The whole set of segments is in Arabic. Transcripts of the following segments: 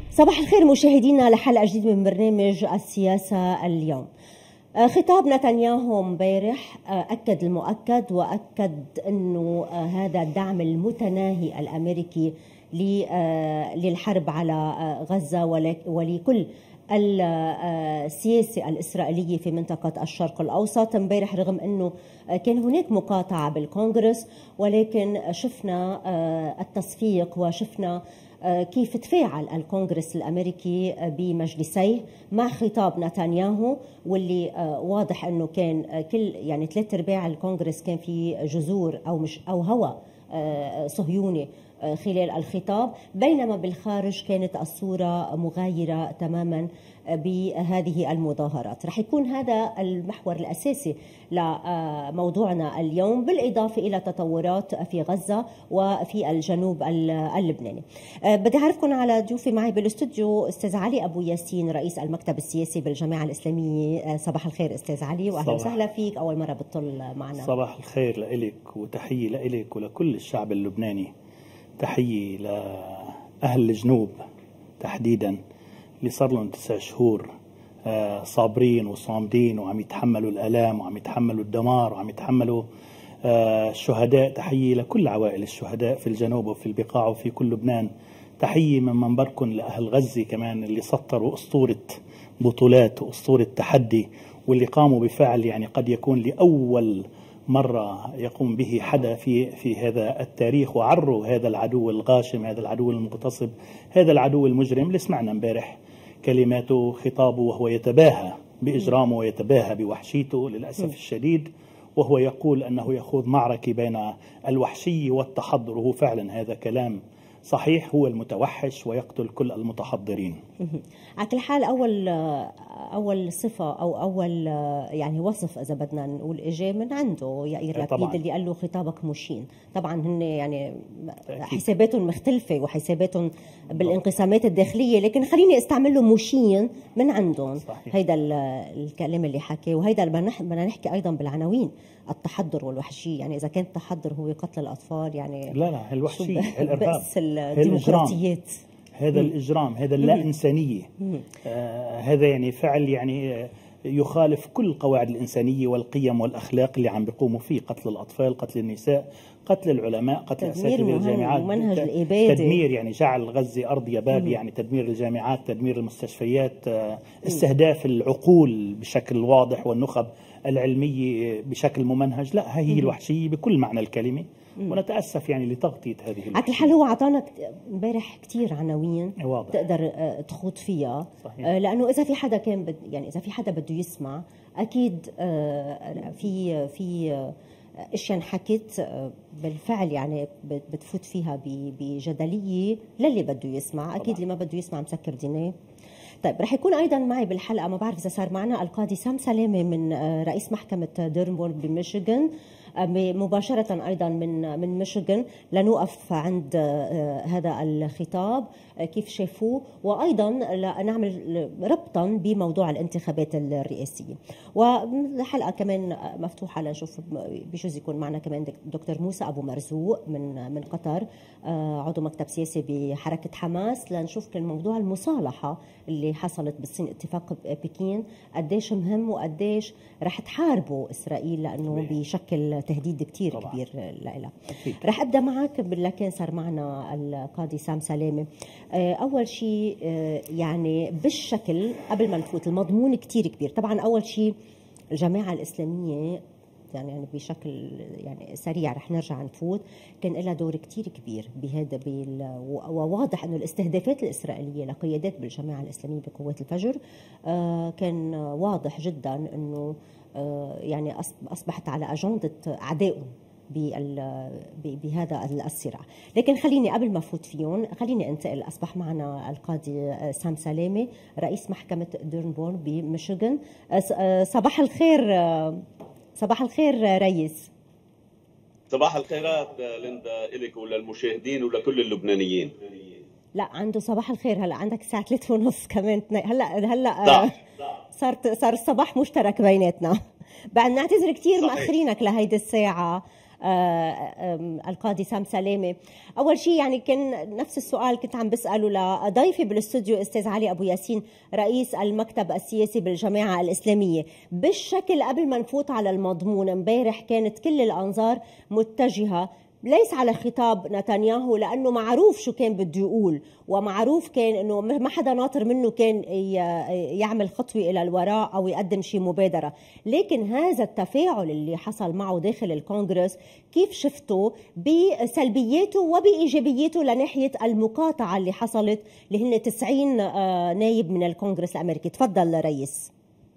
صباح الخير مشاهدينا لحلقة جديدة من برنامج السياسة اليوم. خطاب نتنياهو امبارح أكد المؤكد وأكد أنه هذا الدعم المتناهي الأمريكي للحرب على غزة ولكل السياسة الإسرائيلية في منطقة الشرق الأوسط. امبارح رغم أنه كان هناك مقاطعة بالكونغرس، ولكن شفنا التصفيق وشفنا كيف تفاعل الكونغرس الأمريكي بمجلسيه مع خطاب نتنياهو، واللي واضح أنه كان يعني 3/4 الكونغرس كان في جذور أو هوى صهيوني خلال الخطاب، بينما بالخارج كانت الصورة مغايرة تماما بهذه المظاهرات. رح يكون هذا المحور الأساسي لموضوعنا اليوم، بالإضافة إلى تطورات في غزة وفي الجنوب اللبناني. بدي أعرفكم على ضيوفي معي بالاستوديو، أستاذ علي أبو ياسين رئيس المكتب السياسي بالجامعة الإسلامية. صباح الخير أستاذ علي، وأهلا وسهلا فيك، أول مرة بتطل معنا. صباح الخير لإلك وتحية لإلك ولكل الشعب اللبناني. تحية لأهل الجنوب تحديدا اللي صار لهم 9 شهور صابرين وصامدين وعم يتحملوا الآلام وعم يتحملوا الدمار وعم يتحملوا الشهداء. تحية لكل عوائل الشهداء في الجنوب وفي البقاع وفي كل لبنان. تحية من منبركم لأهل غزة كمان اللي سطروا أسطورة بطولات وأسطورة تحدي، واللي قاموا بفعل يعني قد يكون لأول مرة يقوم به حدا في هذا التاريخ، وعروا هذا العدو الغاشم، هذا العدو المغتصب، هذا العدو المجرم اللي سمعنا امبارح كلماته خطابه وهو يتباهى بإجرامه ويتباهى بوحشيته للأسف الشديد، وهو يقول أنه يخوض معركة بين الوحشية والتحضر. وهو فعلا هذا كلام صحيح، هو المتوحش ويقتل كل المتحضرين. على كل حال أول صفة أو أول يعني وصف إذا بدنا نقول إجا من عنده يائير لبيد، اللي قال له خطابك مشين. طبعا هن يعني حساباتهم مختلفة وحساباتهم بالانقسامات الداخلية، لكن خليني استعمل له مشين من عندهم. هيدا الكلام اللي حكي، وهيدا بدنا نحكي أيضا بالعناوين، التحضر والوحشية. يعني إذا كان التحضر هو قتل الأطفال، يعني لا الوحشية، الإرهاب، الديمقراطيات، هذا الإجرام، هذا اللا إنسانية، هذا يعني فعل يعني يخالف كل قواعد الإنسانية والقيم والأخلاق اللي عم بيقوموا فيه. قتل الأطفال، قتل النساء، قتل العلماء، قتل أساتذة الجامعات، ومنهج الإبادة، تدمير، يعني جعل غزة أرض يباب، يعني تدمير الجامعات، تدمير المستشفيات، استهداف العقول بشكل واضح والنخب العلمية بشكل ممنهج. لا، هي الوحشية بكل معنى الكلمة، ونتأسف يعني لتغطية هذه الوحشية. على كل حال هو أعطانا امبارح كتير عناوين واضح تقدر تخوض فيها. صحيح. لأنه إذا في حدا كان يعني إذا في حدا بده يسمع، أكيد في اشياء انحكت بالفعل، يعني بتفوت فيها بجدليه للي بده يسمع. اكيد اللي ما بده يسمع مسكر دينيه. طيب، رح يكون ايضا معي بالحلقه، ما بعرف اذا صار معنا، القاضي سام سلامه من رئيس محكمه ديرنبورغ بميشيغان، مباشرة أيضا من ميشيغان، لنوقف عند هذا الخطاب كيف شافوه، وأيضا نعمل ربطا بموضوع الانتخابات الرئاسية. والحلقة كمان مفتوحة لنشوف، بجوز يكون معنا كمان دكتور موسى أبو مرزوق من قطر، عضو مكتب سياسي بحركة حماس، لنشوف كان موضوع المصالحة اللي حصلت بالصين، اتفاق بكين، قديش مهم وقديش رح تحاربوا إسرائيل، لأنه بيشكل تهديد كتير كبير لها. رح أبدأ معك، لكن صار معنا القاضي سام سلامة. أول شيء يعني بالشكل قبل ما نفوت، المضمون كتير كبير. طبعا أول شيء الجماعة الإسلامية يعني بشكل يعني سريع رح نرجع نفوت، كان لها دور كتير كبير بهذا وواضح انه الاستهدافات الاسرائيليه لقيادات بالجماعه الاسلاميه بقوات الفجر كان واضح جدا انه يعني اصبحت على اجنده اعدائهم بهذا الصراع. لكن خليني قبل ما فوت فيهم، خليني انتقل. اصبح معنا القاضي سام سلامه رئيس محكمه ديرنبورغ بميشيغان. صباح الخير. صباح الخير ريس. صباح الخيرات ليندا إلك وللمشاهدين ولكل اللبنانيين. لا، عنده صباح الخير. هلا عندك الساعة 3:30 كمان. هلا صار الصباح مشترك بيناتنا. بعد نعتذر كثير مأخرينك لهيدي الساعة. القاضي سام سلامة. أول شيء يعني كان نفس السؤال كنت عم بسأله لضيفي بالاستوديو أستاذ علي أبو ياسين رئيس المكتب السياسي بالجامعة الإسلامية. بالشكل قبل ما نفوت على المضمون، امبارح كانت كل الأنظار متجهة ليس على خطاب نتنياهو لأنه معروف شو كان بده يقول، ومعروف كان أنه ما حدا ناطر منه كان يعمل خطوة إلى الوراء أو يقدم شيء مبادرة. لكن هذا التفاعل اللي حصل معه داخل الكونغرس كيف شفته بسلبياته وبإيجابياته لناحية المقاطعة اللي حصلت اللي هن 90 نايب من الكونغرس الأمريكي؟ تفضل رئيس.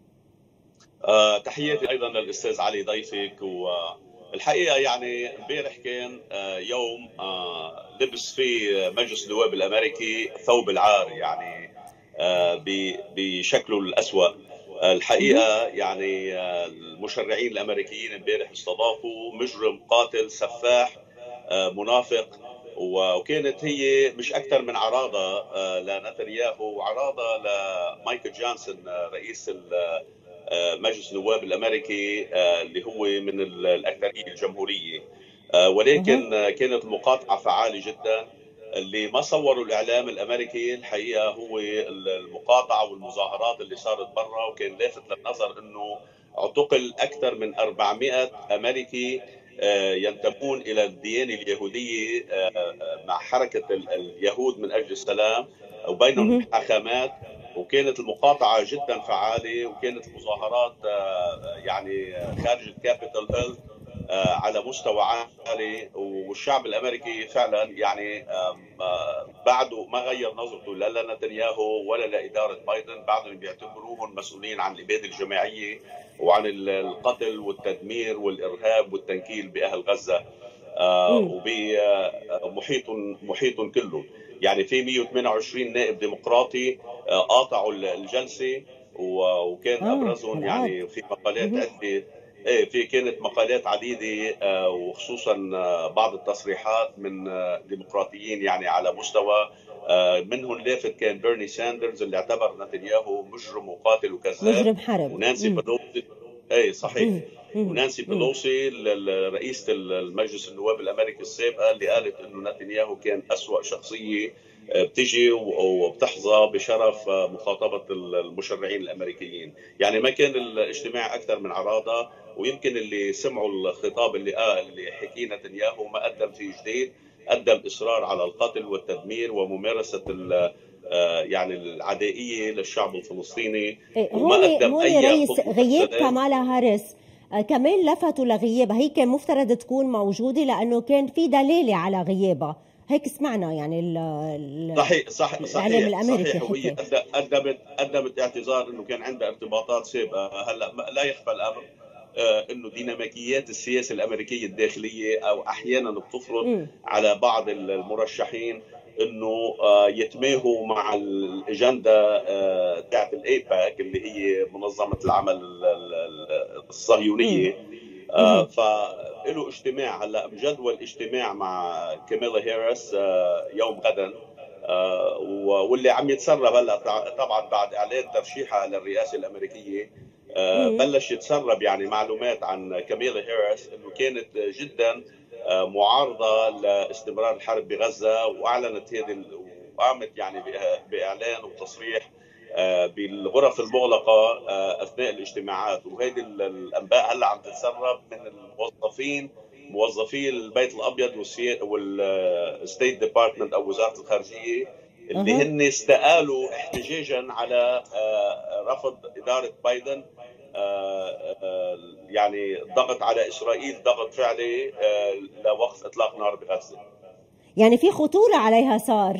تحياتي أيضا للأستاذ علي ضيفك. الحقيقة يعني امبارح كان يوم لبس فيه مجلس النواب الأمريكي ثوب العار، يعني بشكله الأسوأ. الحقيقة يعني المشرعين الأمريكيين امبارح استضافوا مجرم قاتل سفاح منافق، وكانت هي مش أكثر من عراضة لنتنياهو وعراضة لمايكل جونسون رئيس مجلس النواب الأمريكي اللي هو من الأكثرية الجمهورية. ولكن كانت المقاطعة فعالة جدا. اللي ما صوروا الإعلام الأمريكي الحقيقة هو المقاطعة والمظاهرات اللي صارت برا، وكان لافت للنظر أنه اعتقل أكثر من 400 أمريكي ينتمون إلى الديانة اليهودية مع حركة اليهود من أجل السلام، وبينهم محاكمات. وكانت المقاطعة جدا فعالة، وكانت المظاهرات يعني خارج الكابيتال هيل على مستوى عالي. والشعب الأمريكي فعلا يعني بعده ما غير نظرته لا لنتنياهو ولا لإدارة بايدن، بعدهم بيعتبروهم مسؤولين عن الإبادة الجماعية وعن القتل والتدمير والإرهاب والتنكيل بأهل غزة وبمحيط كله. يعني في 128 نائب ديمقراطي قاطعوا الجلسة، وكان أبرزهم يعني في مقالات عدة كانت مقالات عديدة، وخصوصا بعض التصريحات من ديمقراطيين يعني على مستوى منهم لافت كان بيرني ساندرز اللي اعتبر نتنياهو مجرم وقاتل وكذاب، مجرم حرب، ونانسي بلوسي صحيح ونانسي بلوسي رئيسة المجلس النواب الأمريكي السابقة اللي قالت إنه نتنياهو كان أسوأ شخصية بتجي وبتحظى بشرف مخاطبة المشرعين الأمريكيين. يعني ما كان الاجتماع أكثر من عراضة، ويمكن اللي سمعوا الخطاب اللي حكيه نتنياهو ما قدم فيه جديد، قدم إصرار على القتل والتدمير وممارسة يعني العدائية للشعب الفلسطيني. وما قدم أي رئيس غياب كامالا هاريس كمان لفتوا لغيابها، هي كان مفترض تكون موجودة لأنه كان في دلالة على غيابها، هيك سمعنا يعني صحيح الإعلام الأمريكي وهي قدمت اعتذار انه كان عندها ارتباطات سابقه. هلا لا يخفى الامر انه ديناميكيات السياسه الامريكيه الداخليه او احيانا بتفرض على بعض المرشحين انه يتماهوا مع الاجنده تاعت الايباك اللي هي منظمه العمل الصهيونيه. فله اجتماع هلا مجدول اجتماع مع كاميلا هاريس يوم غدا، واللي عم يتسرب هلا طبعا بعد اعلان ترشيحها للرئاسه الامريكيه بلش يتسرب يعني معلومات عن كاميلا هاريس انه كانت جدا معارضه لاستمرار الحرب بغزه، واعلنت وقامت يعني باعلان وتصريح بالغرف المغلقه اثناء الاجتماعات. وهذه الانباء هلا عم تتسرب من موظفي البيت الابيض والستيت ديبارتمنت او وزاره الخارجيه اللي هن استقالوا احتجاجا على رفض اداره بايدن يعني ضغط على اسرائيل ضغط فعلي لوقف اطلاق نار بغزه. يعني في خطوره عليها صار؟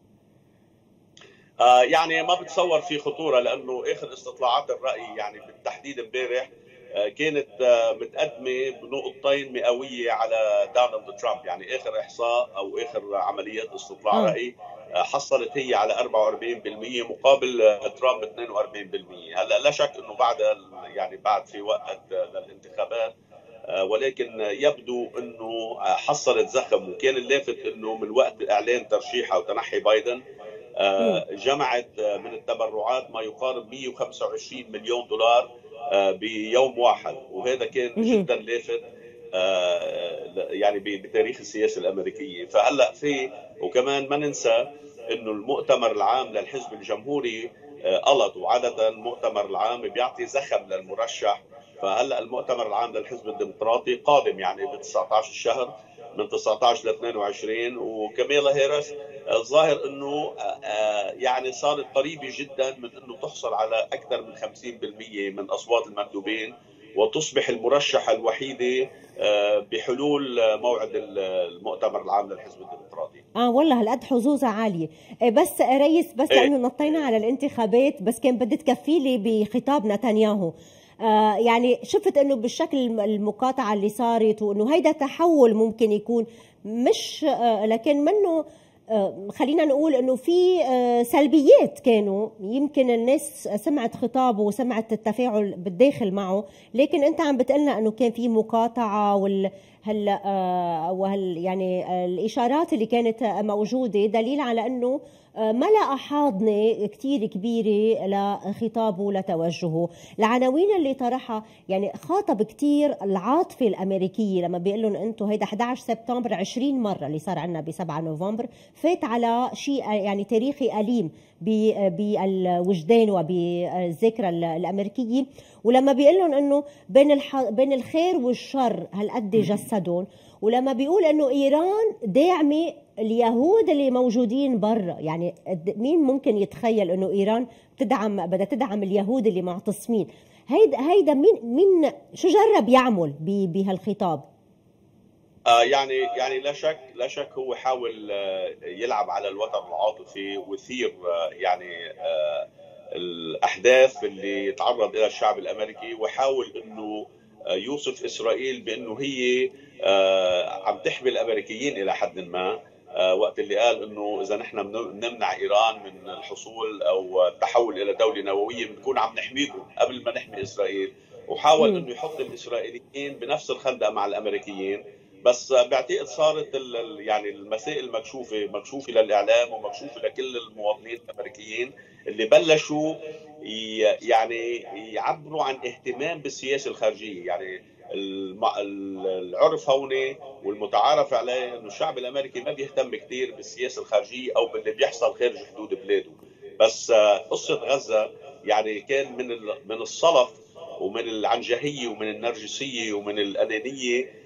يعني ما بتصور في خطوره، لانه اخر استطلاعات الراي يعني بالتحديد امبارح كانت متقدمه بنقطتين مئويه على دونالد ترامب. يعني اخر احصاء او اخر عمليات استطلاع راي حصلت هي على 44% مقابل ترامب 42%. هلا لا شك انه بعد في وقت للانتخابات، ولكن يبدو انه حصلت زخم. وكان اللافت انه من وقت اعلان ترشيحها وتنحي بايدن جمعت من التبرعات ما يقارب 125 مليون دولار بيوم واحد، وهذا كان جدا لافت يعني بتاريخ السياسه الامريكيه. فهلا في وكمان ما ننسى انه المؤتمر العام للحزب الجمهوري قلط، وعاده المؤتمر العام بيعطي زخم للمرشح. فهلا المؤتمر العام للحزب الديمقراطي قادم يعني ب 19 الشهر من 19 ل 22، وكاميلا هيرس الظاهر انه يعني صارت قريبه جدا من انه تحصل على اكثر من 50% من اصوات المندوبين وتصبح المرشحه الوحيده بحلول موعد المؤتمر العام للحزب الديمقراطي. والله هالقد حظوظها عاليه. بس ريس، بس لانه نطينا على الانتخابات، بس كان بدي تكفي لي بخطاب نتنياهو. يعني شفت انه بالشكل المقاطعه اللي صارت، وانه هيدا تحول ممكن يكون مش لكن منه خلينا نقول انه في سلبيات كانوا، يمكن الناس سمعت خطابه وسمعت التفاعل بالداخل معه، لكن انت عم بتقلنا انه كان في مقاطعه يعني الاشارات اللي كانت موجوده دليل على انه ما لقى حاضنه كثير كبيره لخطابه لتوجهه. العناوين اللي طرحها يعني خاطب كثير العاطفه الامريكيه لما بيقول لهم انتم هيدا 11 سبتمبر 20 مره اللي صار عندنا ب 7 نوفمبر، فات على شيء يعني تاريخي أليم بالوجدان وبالذاكرة الأمريكية. ولما بيقول لهم انه بين الخير والشر هالقد جسدهم، ولما بيقول انه ايران داعمه اليهود اللي موجودين برا، يعني مين ممكن يتخيل انه ايران بدها تدعم اليهود اللي معتصمين؟ هيدا مين شو جرب يعمل بهالخطاب؟ يعني لا شك هو حاول يلعب على الوتر العاطفي ويثير يعني الأحداث اللي يتعرض إلى الشعب الأمريكي، وحاول أنه يوصف إسرائيل بأنه هي عم تحمي الأمريكيين إلى حد ما، وقت اللي قال أنه إذا نحن نمنع إيران من الحصول أو التحول إلى دولة نووية بنكون عم نحميكم قبل ما نحمي إسرائيل. وحاول أنه يحط الإسرائيليين بنفس الخندق مع الأمريكيين. بس بعتقد صارت يعني المسائل مكشوفه للاعلام ومكشوفه لكل المواطنين الامريكيين اللي بلشوا يعني يعبروا عن اهتمام بالسياسه الخارجيه. يعني العرف هون والمتعارف عليه انه الشعب الامريكي ما بيهتم كثير بالسياسه الخارجيه او باللي بيحصل خارج حدود بلاده. بس قصه غزه يعني كان من الصلف ومن العنجهيه ومن النرجسيه ومن الانانيه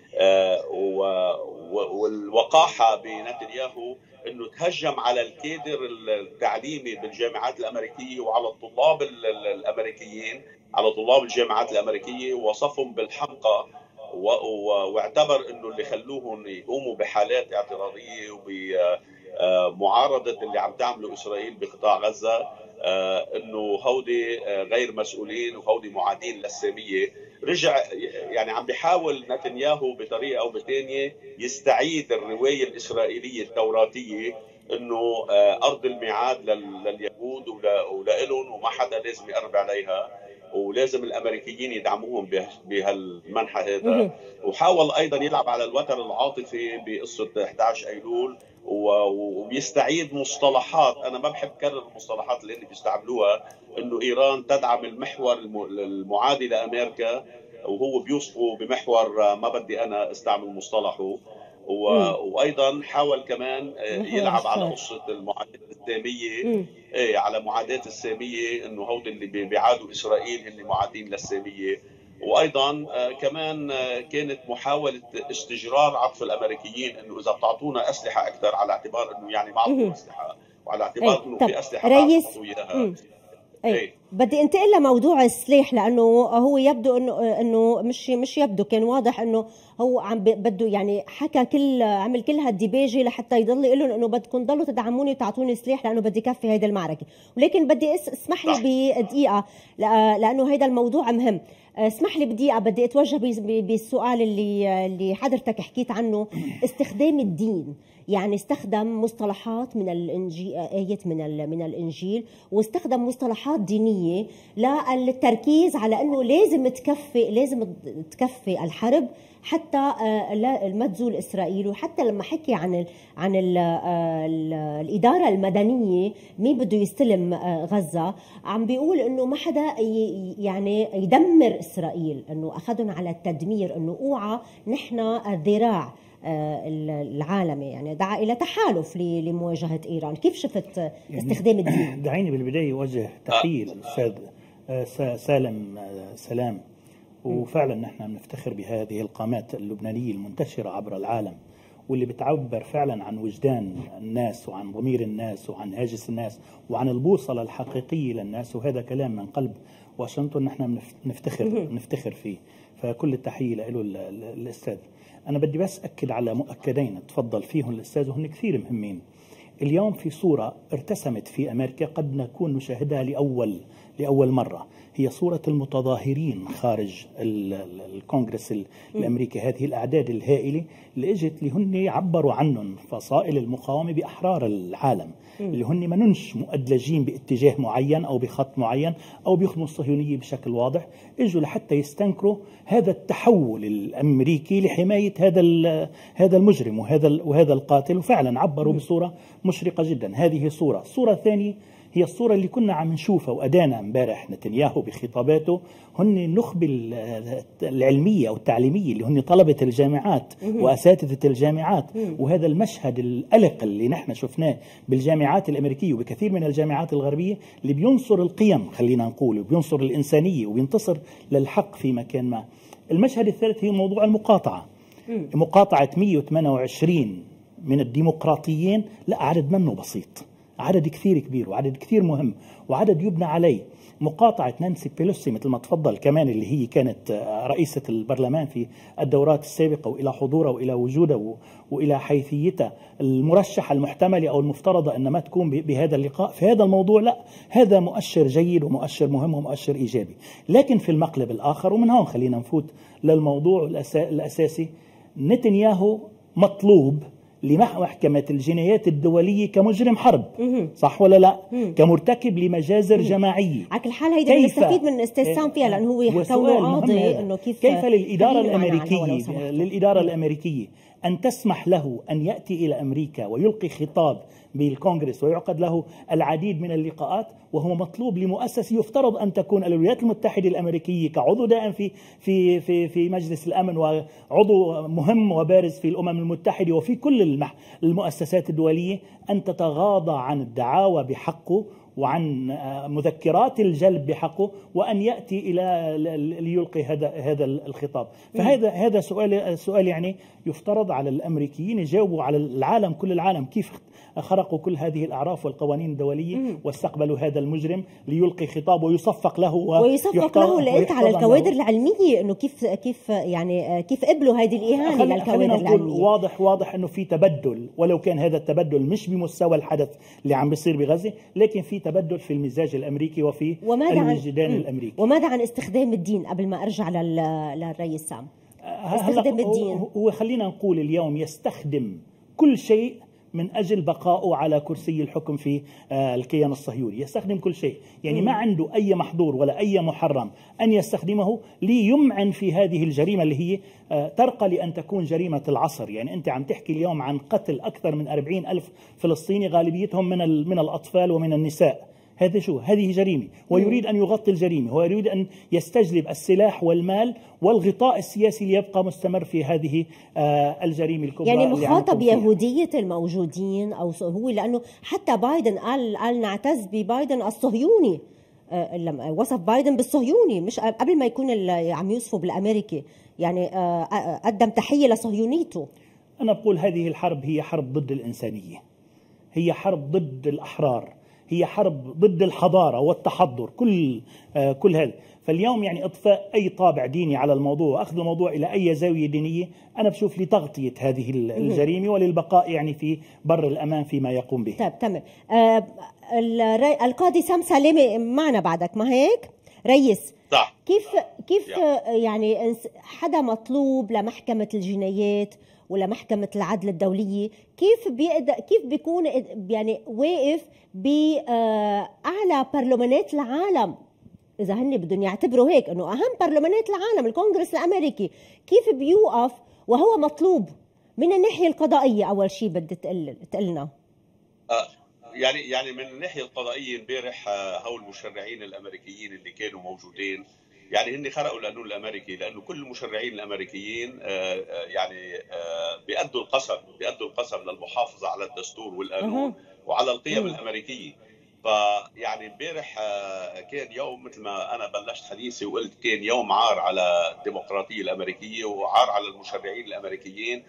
والوقاحة بنتنياهو انه تهجم على الكادر التعليمي بالجامعات الامريكيه وعلى الطلاب الامريكيين، على طلاب الجامعات الامريكيه، ووصفهم بالحمقى، واعتبر انه اللي خلوهم يقوموا بحالات اعتراضيه وبمعارضه اللي عم تعمله اسرائيل بقطاع غزه انه هودي غير مسؤولين وهودي معادين للساميه. رجع يعني عم بيحاول نتنياهو بطريقه او بثانيه يستعيد الروايه الاسرائيليه التوراتيه انه ارض الميعاد لليهود ولهم وما حدا لازم يقرب عليها، ولازم الامريكيين يدعموهم بهالمنحى هذا. وحاول ايضا يلعب على الوتر العاطفي بقصه 11 ايلول وبيستعيد مصطلحات. انا ما بحب كرر المصطلحات اللي بيستعملوها، انه ايران تدعم المحور المعادي لامريكا، وهو بيوصفه بمحور ما بدي انا استعمل مصطلحه. وايضا حاول كمان يلعب على قصه المعاداه الساميه، على معاداه الساميه، انه هود اللي بيعادوا اسرائيل هن معادين للساميه. وايضا كمان كانت محاوله استجرار عطف الامريكيين انه اذا بتعطونا اسلحه اكثر، على اعتبار انه يعني ما عطوا اسلحه، وعلى اعتبار انه في اسلحه ريس بدي انتقل لموضوع السلاح، لانه هو يبدو انه مش يبدو، كان واضح انه هو عم بده يعني عمل كل هالديباجه لحتى يضل يقول لهم انه بدكم تضلوا تدعموني وتعطوني سلاح لانه بدي كفي هيدي المعركه. ولكن بدي اسمح لي بدقيقه لانه هيدا الموضوع مهم. اسمح لي بدقيقه بدي اتوجه بالسؤال اللي حضرتك حكيت عنه، استخدام الدين. يعني استخدم مصطلحات من الانجيل، ايات من الانجيل، واستخدم مصطلحات دينيه للتركيز على انه لازم تكفي الحرب حتى ما تزول إسرائيل. وحتى لما حكي عن الإدارة المدنية مين بده يستلم غزة، عم بيقول إنه ما حدا يعني يدمر إسرائيل، إنه أخذهم على التدمير، إنه أوعى نحن الذراع العالمي، يعني دعا إلى تحالف لمواجهة إيران. كيف شفت استخدام الدين؟ دعيني بالبداية أوجه تحية للأستاذ سلام. وفعلا نحن بنفتخر بهذه القامات اللبنانية المنتشرة عبر العالم، واللي بتعبر فعلا عن وجدان الناس وعن ضمير الناس وعن هاجس الناس وعن البوصلة الحقيقية للناس. وهذا كلام من قلب واشنطن نحن نفتخر فيه. فكل التحية له الأستاذ. أنا بدي بس أكد على مؤكدين تفضل فيهم الأستاذ وهن كثير مهمين. اليوم في صورة ارتسمت في أمريكا قد نكون نشاهدها لأول مرة، هي صورة المتظاهرين خارج الكونغرس الأمريكي. هذه الأعداد الهائلة اللي اجت اللي هن عبروا عنهم فصائل المقاومة بأحرار العالم، اللي هن منش مؤدلجين باتجاه معين أو بخط معين أو بيخدموا الصهيونية بشكل واضح، اجوا لحتى يستنكروا هذا التحول الأمريكي لحماية هذا المجرم وهذا القاتل. وفعلا عبروا بصورة مشرقة جدا. هذه صورة ثانية هي الصورة اللي كنا عم نشوفها وأدانا امبارح نتنياهو بخطاباته، هن النخبة العلمية أو التعليمية اللي هن طلبة الجامعات وأساتذة الجامعات. وهذا المشهد القلق اللي نحن شفناه بالجامعات الأمريكية وبكثير من الجامعات الغربية اللي بينصر القيم، خلينا نقول، وبينصر الإنسانية وبينتصر للحق في مكان ما. المشهد الثالث هي موضوع المقاطعة. مقاطعة 128 من الديمقراطيين، لا عدد منه بسيط، عدد كثير كبير وعدد كثير مهم وعدد يبنى عليه. مقاطعة نانسي بيلوسي مثل ما تفضل كمان، اللي هي كانت رئيسة البرلمان في الدورات السابقة، وإلى حضورها وإلى وجودها وإلى حيثيتها المرشحة المحتملة أو المفترضة أن ما تكون بهذا اللقاء في هذا الموضوع، لا هذا مؤشر جيد ومؤشر مهم ومؤشر إيجابي. لكن في المقلب الآخر، ومن هون خلينا نفوت للموضوع الأساسي، نتنياهو مطلوب لمحكمة الجنايات الدولية كمجرم حرب، صح ولا لا؟ كمرتكب لمجازر جماعية. على كل حال هيدا بنستفيد من الاستاذ سام فيها، لأنه هو كونه قاضي، إنه كيف للإدارة الأمريكية أن تسمح له أن يأتي إلى أمريكا ويلقي خطاب بالكونغرس ويعقد له العديد من اللقاءات، وهو مطلوب لمؤسسة يفترض أن تكون الولايات المتحدة الأمريكية كعضو دائم في مجلس الأمن وعضو مهم وبارز في الأمم المتحدة وفي كل المؤسسات الدولية، أن تتغاضى عن الدعاوى بحقه وعن مذكرات الجلب بحقه، وأن يأتي إلى ليلقي هذا الخطاب. فهذا سؤال يعني يفترض على الأمريكيين يجاوبوا على العالم، كل العالم، كيف خرقوا كل هذه الأعراف والقوانين الدولية واستقبلوا هذا المجرم ليلقي خطاب ويصفق له لقيت على الكوادر العلمية إنه كيف قبلوا هذه الإهانة للكوادر العلمية. واضح إنه في تبدل، ولو كان هذا التبدل مش بمستوى الحدث اللي عم بيصير بغزة، لكن في تبدل في المزاج الأمريكي وفي الوجدان الأمريكي. وماذا عن استخدام الدين قبل ما أرجع للرئيس سام؟ استخدام الدين هو خلينا نقول اليوم يستخدم كل شيء من أجل بقائه على كرسي الحكم في الكيان الصهيوني، يستخدم كل شيء، يعني ما عنده أي محظور ولا أي محرم أن يستخدمه ليمعن في هذه الجريمة اللي هي ترقى لأن تكون جريمة العصر. يعني أنت عم تحكي اليوم عن قتل أكثر من 40,000 فلسطيني، غالبيتهم من الأطفال ومن النساء. هذه جريمة، ويريد أن يغطي الجريمة، ويريد أن يستجلب السلاح والمال والغطاء السياسي ليبقى مستمر في هذه الجريمة الكبرى. يعني مخاطب يهودية الموجودين أو هو، لأنه حتى بايدن قال نعتز ببايدن الصهيوني، لما وصف بايدن بالصهيوني مش قبل ما يكون عم يوصفه بالأمريكي، يعني قدم تحية لصهيونيته. أنا بقول هذه الحرب هي حرب ضد الإنسانية، هي حرب ضد الأحرار، هي حرب ضد الحضارة والتحضر، كل هذا. فاليوم يعني إضفاء أي طابع ديني على الموضوع وأخذ الموضوع إلى أي زاوية دينية، أنا بشوف لتغطية هذه الجريمة وللبقاء يعني في بر الأمان فيما يقوم به. طيب تمام. القاضي سام سالمي معنا بعدك، ما هيك رئيس؟ صح. كيف يعني حدا مطلوب لمحكمة الجنايات ولا محكمة العدل الدولية، كيف بيكون يعني واقف بأعلى برلمانات العالم اذا هن بدهم يعتبروا هيك انه اهم برلمانات العالم الكونغرس الامريكي كيف بيوقف وهو مطلوب من الناحيه القضائيه. اول شيء بدي تقلنا يعني من الناحيه القضائيه امبارح هول المشرعين الامريكيين اللي كانوا موجودين يعني هن خرقوا القانون الامريكي، لانه كل المشرعين الامريكيين يعني بيأدوا القسم للمحافظه على الدستور والقانون وعلى القيم الامريكيه. فيعني امبارح كان يوم مثل ما انا بلشت حديثي وقلت كان يوم عار على الديمقراطيه الامريكيه وعار على المشرعين الامريكيين،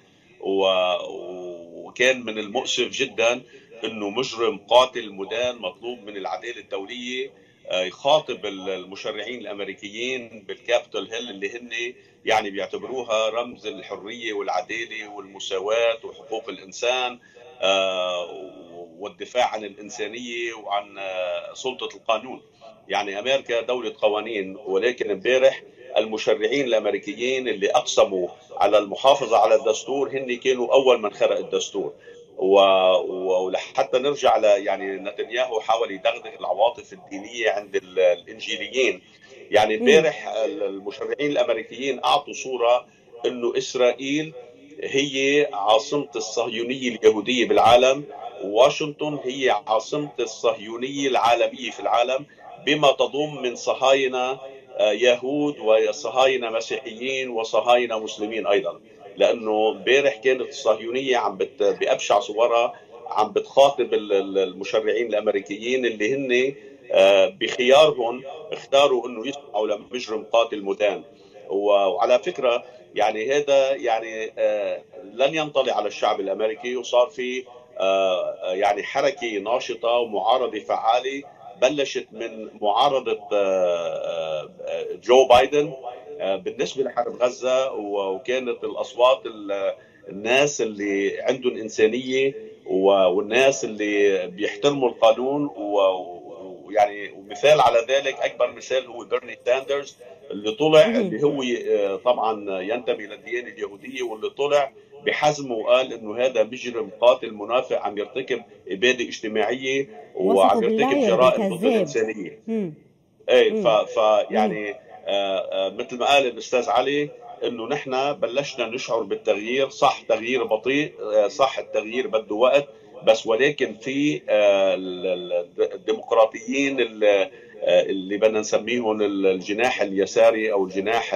وكان من المؤسف جدا انه مجرم قاتل مدان مطلوب من العداله الدوليه يخاطب المشرعين الامريكيين بالكابيتول هيل اللي هن يعني بيعتبروها رمز الحريه والعداله والمساواه وحقوق الانسان والدفاع عن الانسانيه وعن سلطه القانون. يعني امريكا دوله قوانين، ولكن امبارح المشرعين الامريكيين اللي اقسموا على المحافظه على الدستور هن كانوا اول من خرق الدستور. ولحتى نرجع يعني نتنياهو حاول يدغدغ العواطف الدينيه عند الانجيليين. يعني امبارح المشرعين الامريكيين اعطوا صوره انه اسرائيل هي عاصمه الصهيونيه اليهوديه بالعالم، وواشنطن هي عاصمه الصهيونيه العالميه في العالم، بما تضم من صهاينه يهود وصهاينه مسيحيين وصهاينه مسلمين ايضا. لانه امبارح كانت الصهيونيه عم بابشع صورها عم بتخاطب المشرعين الامريكيين اللي هن بخيارهم اختاروا انه يسمعوا لمجرم قاتل مدان. وعلى فكره يعني هذا يعني لن ينطلي على الشعب الامريكي، وصار في يعني حركه ناشطه ومعارضه فعاله بلشت من معارضه جو بايدن بالنسبه لحرب غزه، وكانت الاصوات الناس اللي عندهم انسانيه والناس اللي بيحترموا القانون. ويعني ومثال على ذلك اكبر مثال هو بيرني ساندرز اللي طلع اللي هو طبعا ينتمي للديانه اليهوديه، واللي طلع بحزم وقال انه هذا مجرم قاتل منافق عم يرتكب اباده اجتماعيه وعم يرتكب جرائم ضد الانسانيه. ايه يعني مثل ما قال الاستاذ علي انه نحن بلشنا نشعر بالتغيير. صح تغيير بطيء، صح التغيير بده وقت، بس ولكن في الديمقراطيين اللي بدنا نسميهم الجناح اليساري او الجناح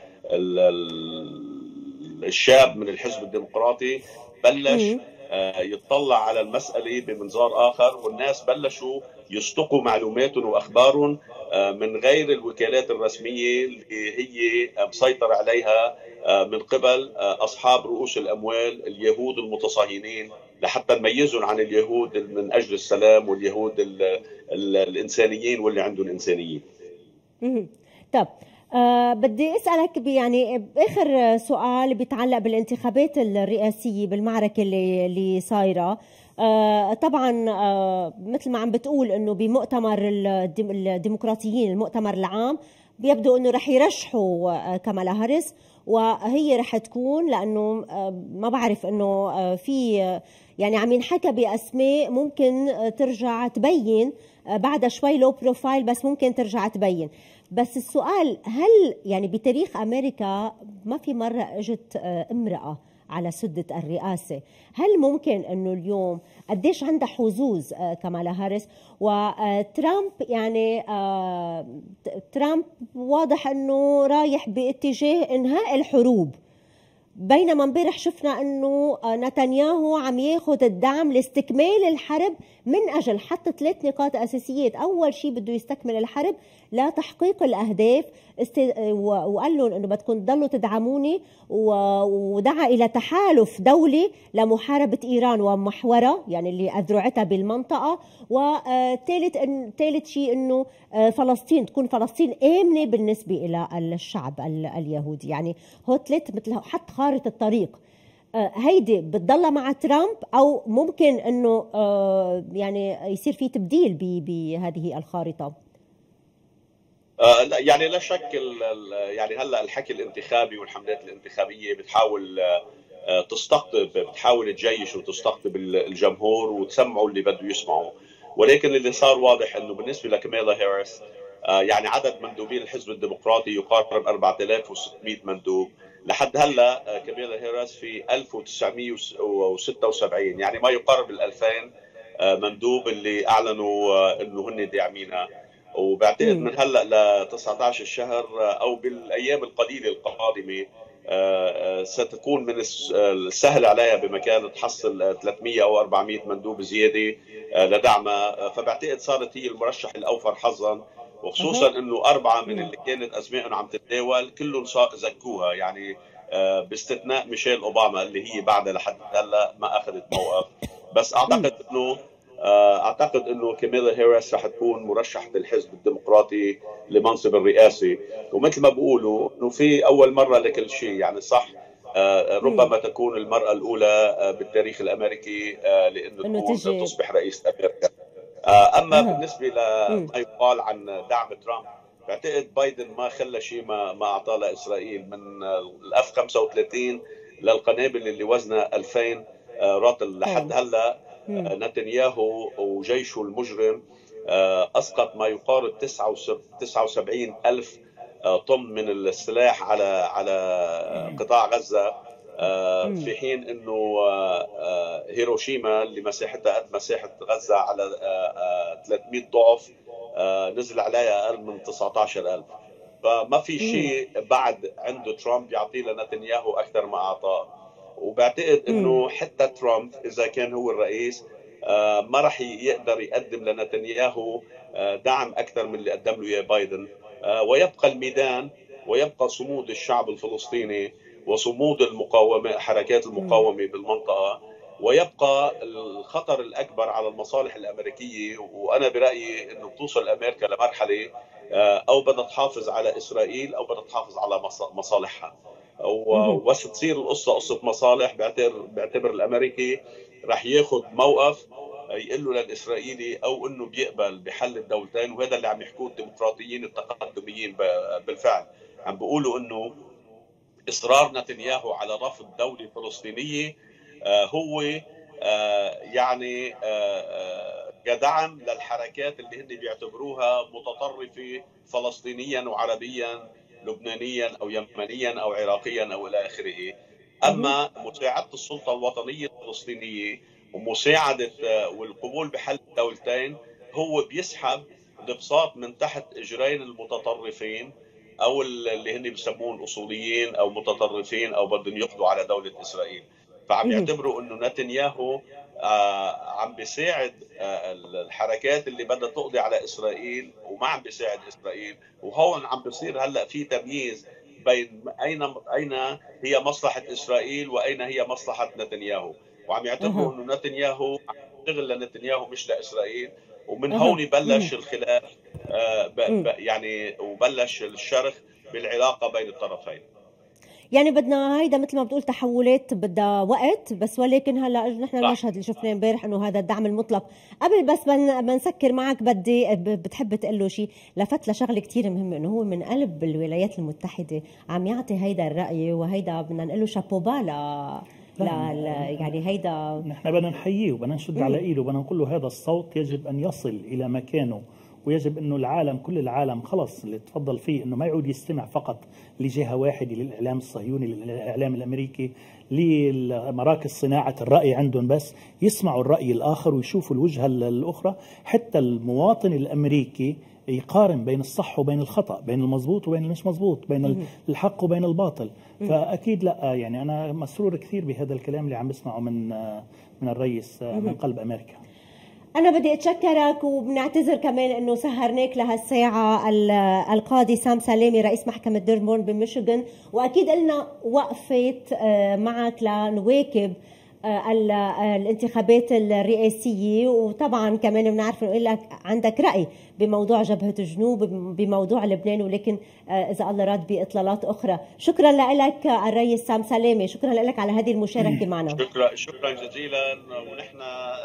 الشاب من الحزب الديمقراطي بلش يتطلع على المسألة بمنظار آخر، والناس بلشوا يصدقوا معلوماتهم وأخبارهم من غير الوكالات الرسمية اللي هي مسيطر عليها من قبل أصحاب رؤوس الأموال اليهود المتصهينين، لحتى نميزهم عن اليهود من أجل السلام واليهود الإنسانيين واللي عندهم إنسانية. طب بدي أسألك يعني آخر سؤال بيتعلق بالانتخابات الرئاسية بالمعركة اللي صايرة. طبعا مثل ما عم بتقول انه بمؤتمر الديمقراطيين المؤتمر العام بيبدو انه رح يرشحوا كامالا هاريس، وهي رح تكون لانه ما بعرف انه في يعني عم ينحكى باسماء ممكن ترجع تبين بعد شوي لو بروفايل، بس ممكن ترجع تبين. بس السؤال هل يعني بتاريخ امريكا ما في مره اجت امراه على سدة الرئاسة؟ هل ممكن أنه اليوم قديش عندها حظوظ كامالا هاريس؟ وترامب يعني ترامب واضح أنه رايح باتجاه إنهاء الحروب، بينما امبارح شفنا أنه نتنياهو عم ياخد الدعم لاستكمال الحرب من أجل حط 3 نقاط أساسيات. أول شيء بده يستكمل الحرب لتحقيق الأهداف، وقال لهم أنه بدكم تضلوا تدعموني، ودعا إلى تحالف دولي لمحاربة إيران ومحورها يعني اللي أذرعتها بالمنطقة. وثالث شيء أنه فلسطين تكون فلسطين آمنة بالنسبة إلى الشعب اليهودي. يعني هو 3 مثل حط خارطة الطريق. هيدي بتضل مع ترامب أو ممكن أنه يعني يصير في تبديل بهذه الخارطة؟ لا يعني لا شك يعني هلا الحكي الانتخابي والحملات الانتخابيه بتحاول تستقطب، بتحاول تجيش وتستقطب الجمهور وتسمعوا اللي بده يسمعوا. ولكن اللي صار واضح انه بالنسبه لكامالا هاريس يعني عدد مندوبين الحزب الديمقراطي يقارب 4600 مندوب. لحد هلا كاميلا هاريس في 1976، يعني ما يقارب ال 2000 مندوب اللي اعلنوا انه هن داعمينها. وبعتقد من هلا ل 19 الشهر او بالايام القليله القادمه ستكون من السهل عليها بمكان تحصل 300 او 400 مندوب زياده لدعمها. فبعتقد صارت هي المرشح الاوفر حظا، وخصوصا انه 4 من اللي كانت اسمائهم عم تتداول كلهم زكوها، يعني باستثناء ميشيل اوباما اللي هي بعدها لحد هلا ما اخذت موقف. بس اعتقد انه كاميلا هاريس رح تكون مرشحة الحزب الديمقراطي لمنصب الرئاسي. ومثل ما بقولوا انه في اول مرة لكل شيء، يعني صح ربما تكون المرأة الأولى بالتاريخ الأمريكي لأنه تصبح رئيس أمريكا. أما بالنسبة لما يقال عن دعم ترامب، بعتقد بايدن ما خلى شيء ما أعطاه لإسرائيل، من الأف 35 للقنابل اللي وزنها 2000 رطل. لحد هلا نتنياهو وجيشه المجرم أسقط ما يقارب 79 ألف طن من السلاح على قطاع غزة، في حين انه هيروشيما اللي مساحتها قد مساحة غزة على 300 ضعف نزل عليها اقل من 19,000. فما في شيء بعد عنده ترامب يعطيه لنتنياهو اكثر ما اعطاه. وبعتقد انه حتى ترامب اذا كان هو الرئيس ما راح يقدر يقدم لنتنياهو دعم اكثر من اللي قدم له اياه بايدن. ويبقى الميدان ويبقى صمود الشعب الفلسطيني وصمود المقاومة، حركات المقاومة بالمنطقة، ويبقى الخطر الأكبر على المصالح الأمريكية. وأنا برأيي أنه بتوصل أمريكا لمرحلة أو بدها تحافظ على إسرائيل أو بدها تحافظ على مصالحها، وبس تصير القصة قصة مصالح بعتبر الأمريكي رح ياخذ موقف يقول له للإسرائيلي أو أنه بيقبل بحل الدولتين. وهذا اللي عم يحكوه الديمقراطيين التقدميين بالفعل، عم بيقولوا أنه إصرار نتنياهو على رفض دولة فلسطينية هو يعني كدعم للحركات اللي هن بيعتبروها متطرفة فلسطينيا وعربيا لبنانيا أو يمنيا أو عراقيا أو إلى آخره. أما مساعدة السلطة الوطنية الفلسطينية ومساعدة والقبول بحل الدولتين هو بيسحب البساط من تحت إجرين المتطرفين او اللي هن بيسمون اصوليين او متطرفين او بدهم يقضوا على دوله اسرائيل. فعم يعتبروا انه نتنياهو عم بيساعد الحركات اللي بدها تقضي على اسرائيل وما عم بيساعد اسرائيل. وهون عم بيصير هلا في تمييز بين اين هي مصلحه اسرائيل واين هي مصلحه نتنياهو. وعم يعتبروا انه نتنياهو شغل لنتنياهو مش لاسرائيل. ومن هون بلش الخلاف يعني وبلش الشرخ بالعلاقه بين الطرفين. يعني بدنا هيدا مثل ما بتقول تحولات بدها وقت بس، ولكن هلا نحن المشهد اللي شفناه امبارح انه هذا الدعم المطلق. قبل بس ما نسكر معك بتحب تقول له شيء؟ لفت لشغله كثير مهمه انه هو من قلب الولايات المتحده عم يعطي هيدا الراي، وهيدا بدنا نقول له شابوبا يعني هيدا نحن بدنا نحييه وبدنا نشد على ايده وبدنا نقول له هذا الصوت يجب ان يصل الى مكانه، ويجب انه العالم كل العالم خلص اللي تفضل فيه انه ما يعود يستمع فقط لجهه واحده، للاعلام الصهيوني، للاعلام الامريكي، لمراكز صناعه الراي عندهم، بس يسمعوا الراي الاخر ويشوفوا الوجهه الاخرى. حتى المواطن الامريكي يقارن بين الصح وبين الخطأ، بين المضبوط وبين المش مضبوط، بين الحق وبين الباطل. فأكيد لا، يعني أنا مسرور كثير بهذا الكلام اللي عم بسمعه من الرئيس من قلب أمريكا. أنا بدي أتشكرك وبنعتذر كمان إنه سهرناك لهالساعة. القاضي سام سلامي رئيس محكمة ديربورن بميشيغان، وأكيد قلنا وقفت معك لنواكب الانتخابات الرئاسية. وطبعا كمان بنعرف انه لك عندك رأي بموضوع جبهة الجنوب، بموضوع لبنان، ولكن إذا الله راد بإطلالات أخرى. شكرا لك الرئيس سام سلامي، شكرا لك على هذه المشاركة معنا. شكرا جزيلا. ونحن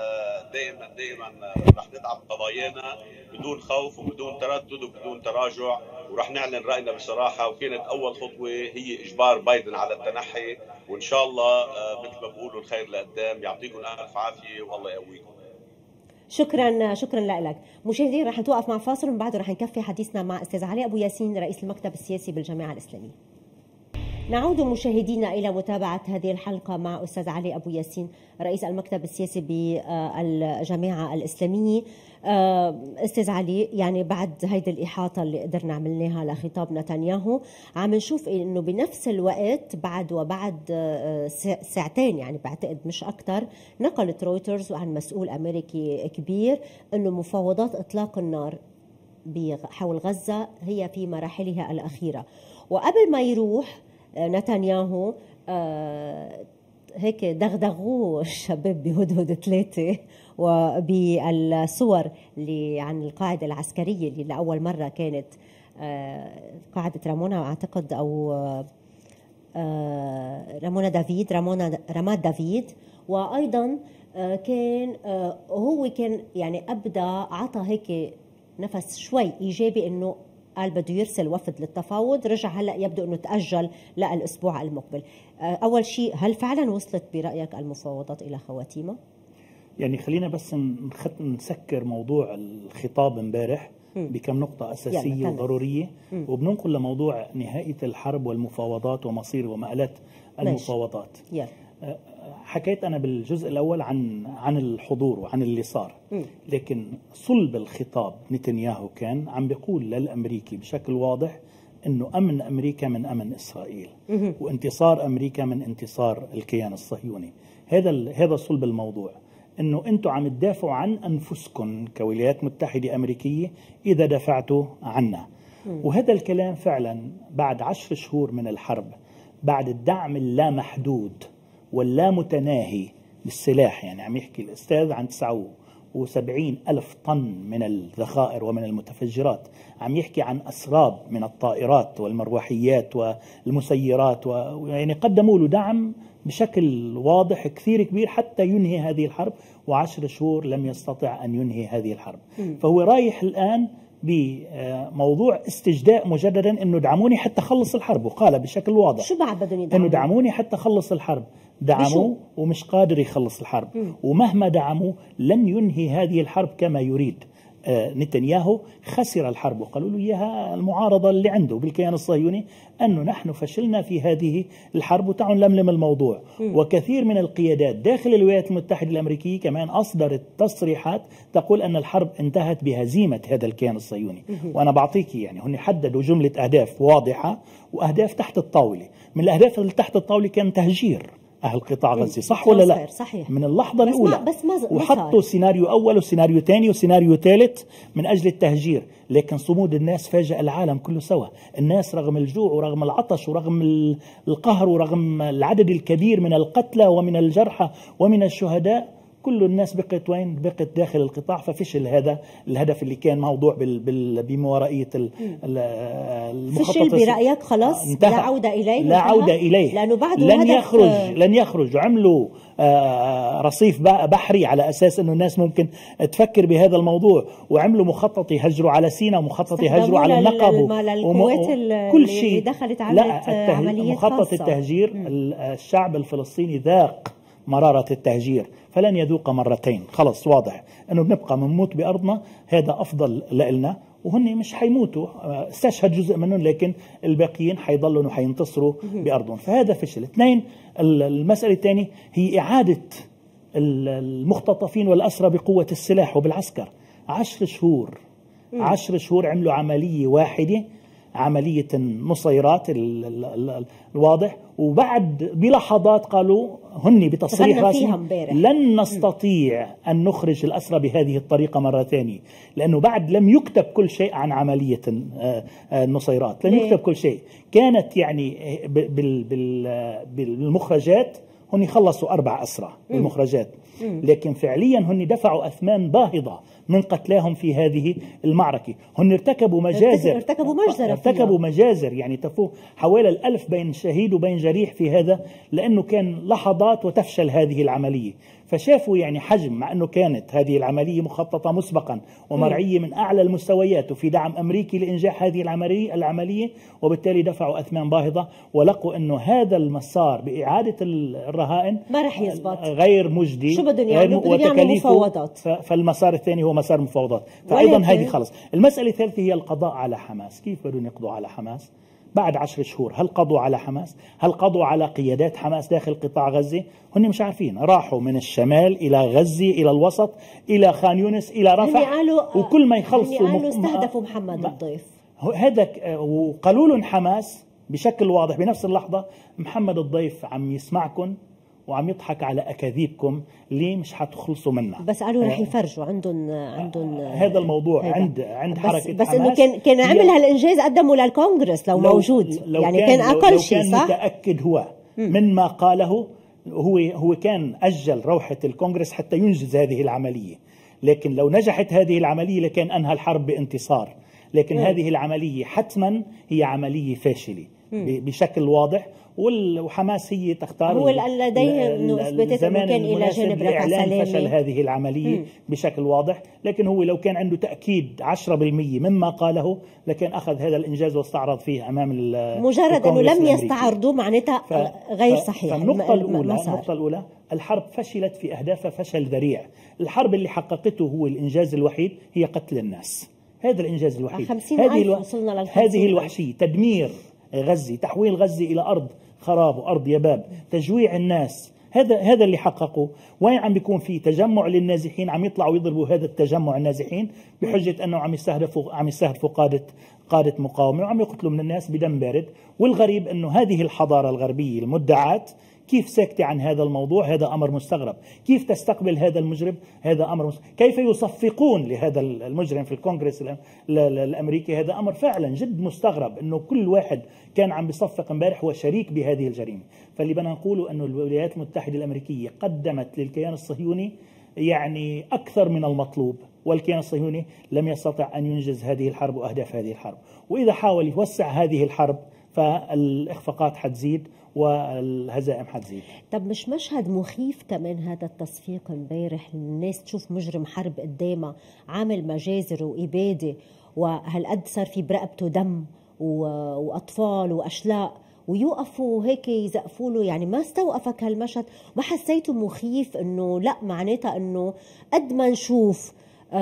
دائما رح ندعم قضايانا بدون خوف وبدون تردد وبدون تراجع، ورح نعلن رأينا بصراحة. وكانت أول خطوة هي إجبار بايدن على التنحي، وإن شاء الله مثل ما بقولوا الخير لقدام. يعطيكم ألف عافية والله يقويكم. شكرا لك. مشاهدين رح نتوقف مع فاصل ومن بعده رح نكفي حديثنا مع استاذ علي ابو ياسين رئيس المكتب السياسي بالجامعه الاسلاميه. نعود مشاهدينا إلى متابعة هذه الحلقة مع أستاذ علي أبو ياسين رئيس المكتب السياسي بالجامعة الإسلامية. أستاذ علي، يعني بعد هيدي الإحاطة اللي قدرنا عملناها لخطاب نتنياهو، عم نشوف إنه بنفس الوقت وبعد ساعتين، يعني بعتقد مش أكثر، نقلت رويترز عن مسؤول أمريكي كبير إنه مفاوضات إطلاق النار حول غزة هي في مراحلها الأخيرة. وقبل ما يروح نتنياهو هيك دغدغوه الشباب بهدهد 3 وبالصور اللي عن القاعدة العسكرية اللي لأول مرة كانت قاعدة رامونا أعتقد، أو رامات دافيد. وأيضا كان هو كان يعني أبدأ عطى هيك نفس شوي إيجابي إنه قال بده يرسل وفد للتفاوض. رجع هلا يبدو انه تاجل للاسبوع المقبل. اول شيء، هل فعلا وصلت برايك المفاوضات الى خواتيمها؟ يعني خلينا بس نسكر موضوع الخطاب امبارح بكم نقطة أساسية وضرورية، وبننقل لموضوع نهاية الحرب والمفاوضات ومصير ومآلات المفاوضات. حكيت أنا بالجزء الأول عن الحضور وعن اللي صار، لكن صلب الخطاب نتنياهو كان عم بيقول للأمريكي بشكل واضح أنه أمن أمريكا من أمن إسرائيل، وانتصار أمريكا من انتصار الكيان الصهيوني. هذا صلب الموضوع، أنه أنتم عم تدافعوا عن أنفسكم كولايات متحدة أمريكية إذا دافعتوا عنا. وهذا الكلام فعلا بعد 10 شهور من الحرب، بعد الدعم اللامحدود واللامتناهي للسلاح. يعني عم يحكي الأستاذ عن 79 ألف طن من الذخائر ومن المتفجرات، عم يحكي عن أسراب من الطائرات والمروحيات والمسيرات، يعني قدموا له دعم بشكل واضح كثير كبير حتى ينهي هذه الحرب، و10 شهور لم يستطع أن ينهي هذه الحرب. فهو رايح الآن بموضوع استجداء مجددا انه دعموني حتى خلص الحرب، وقال بشكل واضح شو بعد بدهم يدعموا؟ انه دعموني حتى خلص الحرب. دعموه ومش قادر يخلص الحرب، ومهما دعموا لن ينهي هذه الحرب كما يريد. نتنياهو خسر الحرب، وقالوا له إياها المعارضة اللي عنده بالكيان الصهيوني أنه نحن فشلنا في هذه الحرب وتعالوا نلملم الموضوع. وكثير من القيادات داخل الولايات المتحدة الأمريكية كمان أصدرت تصريحات تقول أن الحرب انتهت بهزيمة هذا الكيان الصهيوني. وأنا بعطيك يعني هم حددوا جملة أهداف واضحة وأهداف تحت الطاولة. من الأهداف اللي تحت الطاولة كان تهجير أهل قطاع غزة، صح ولا لا؟ صحيح. من اللحظة الأولى وحطوا سيناريو أول وسيناريو ثاني وسيناريو ثالث من أجل التهجير، لكن صمود الناس فاجأ العالم كله سوا. الناس رغم الجوع ورغم العطش ورغم القهر ورغم العدد الكبير من القتلى ومن الجرحى ومن الشهداء، كل الناس بقت وين؟ بقت داخل القطاع. ففشل هذا الهدف اللي كان موضوع بموارئية المخطط. فشل برأيك؟ خلاص لا عودة إليه؟ لا عودة إليه، لأنه بعد لن يخرج. وعملوا رصيف بحري على أساس أنه الناس ممكن تفكر بهذا الموضوع، وعملوا مخطط يهجروا على سيناء ومخطط يهجروا على النقب كل شيء اللي دخلت عملت عمليات خاصة. مخطط التهجير الشعب الفلسطيني ذاق مرارة التهجير، فلن يذوق مرتين. خلص واضح أنه بنبقى منموت بأرضنا، هذا أفضل لنا. وهن مش حيموتوا، استشهد جزء منهم، لكن الباقيين حيضلوا وحينتصروا بأرضهم. فهذا فشل. 2، المسألة الثانية هي إعادة المختطفين والأسرى بقوة السلاح وبالعسكر. 10 شهور عملوا عملية واحدة، عملية النصيرات الواضح، وبعد بلحظات قالوا هن بتصريح رسمي لن نستطيع أن نخرج الأسرى بهذه الطريقة مرة ثانية، لأنه بعد لم يكتب كل شيء عن عملية النصيرات. لم يكتب كل شيء. كانت يعني بالمخرجات هن خلصوا 4 أسرى بالمخرجات، لكن فعليا هن دفعوا أثمان باهظة من قتلاهم في هذه المعركة. هم ارتكبوا مجازر يعني تفوق حوالي 1000 بين شهيد وبين جريح في هذا، لأنه كان لحظات وتفشل هذه العملية. فشافوا يعني حجم، مع أنه كانت هذه العملية مخططة مسبقا ومرعية من أعلى المستويات وفي دعم أمريكي لإنجاح هذه العملية، وبالتالي دفعوا أثمان باهظة ولقوا أنه هذا المسار بإعادة الرهائن ما رح يزبط، غير مجدي، شو بدهم يعملوا مفاوضات. فالمسار الثاني هو مسار مفاوضات. فأيضا هذه خلص. المسألة الثالثة هي القضاء على حماس. كيف بدهم يقضوا على حماس بعد 10 شهور؟ هل قضوا على حماس؟ هل قضوا على قيادات حماس داخل قطاع غزة؟ هن مش عارفين. راحوا من الشمال إلى غزة، إلى الوسط، إلى خان يونس، إلى رفح، وكل ما يخلصوا قالوا استهدفوا محمد الضيف. هذا وقالوا لهم حماس بشكل واضح بنفس اللحظة: محمد الضيف عم يسمعكم وعم يضحك على أكاذيبكم اللي مش حتخلصوا منها. بس قالوا رح يفرجوا عندهم هذا الموضوع عند حركة بس حماس. إنه كان عمل هالإنجاز قدموا للكونغرس لو موجود، يعني كان أقل شيء، صح؟ لو كان متأكد هو من ما قاله، هو كان أجل روحة الكونغرس حتى ينجز هذه العملية. لكن لو نجحت هذه العملية لكان أنهى الحرب بانتصار. لكن هذه العملية حتما هي عملية فاشلة بشكل واضح، وحماس هي تختار هو لديه انه اثبتت انه كان الى جانب رفع سلامي. فشل هذه العمليه بشكل واضح. لكن هو لو كان عنده تاكيد 10% مما قاله لكان اخذ هذا الانجاز واستعرض فيه امام مجرد انه لم يستعرضوا معناتها غير صحيح. النقطه الاولى الحرب فشلت في اهدافها فشل ذريع. الحرب اللي حققته هو الانجاز الوحيد هي قتل الناس. هذا الانجاز الوحيد. هذه الوحشيه، تدمير غزة، تحويل غزة إلى أرض خراب وأرض يباب، تجويع الناس، هذا اللي حققه. وين عم بيكون في تجمع للنازحين؟ عم يطلعوا يضربوا هذا التجمع النازحين بحجة أنه عم يستهدفوا قادة مقاومة، وعم يقتلوا من الناس بدم بارد. والغريب أنه هذه الحضارة الغربية المدعاة كيف ساكتة عن هذا الموضوع؟ هذا أمر مستغرب. كيف تستقبل هذا المجرم؟ هذا أمر كيف يصفقون لهذا المجرم في الكونغرس الأمريكي؟ هذا أمر فعلا جد مستغرب، أنه كل واحد كان عم بيصفق امبارح هو شريك بهذه الجريمة. فاللي بدنا نقوله أنه الولايات المتحدة الأمريكية قدمت للكيان الصهيوني يعني أكثر من المطلوب، والكيان الصهيوني لم يستطع أن ينجز هذه الحرب وأهداف هذه الحرب. وإذا حاول يوسع هذه الحرب فالإخفاقات حتزيد والهزائم حتزيد. طب مش مشهد مخيف كمان هذا التصفيق امبارح؟ الناس تشوف مجرم حرب قدامها عامل مجازر وإبادة، وهالقد صار في برقبته دم وأطفال وأشلاء، ويوقفوا هيك يزقفوا له. يعني ما استوقفك هالمشهد؟ ما حسيته مخيف انه لا معناتها انه قد ما نشوف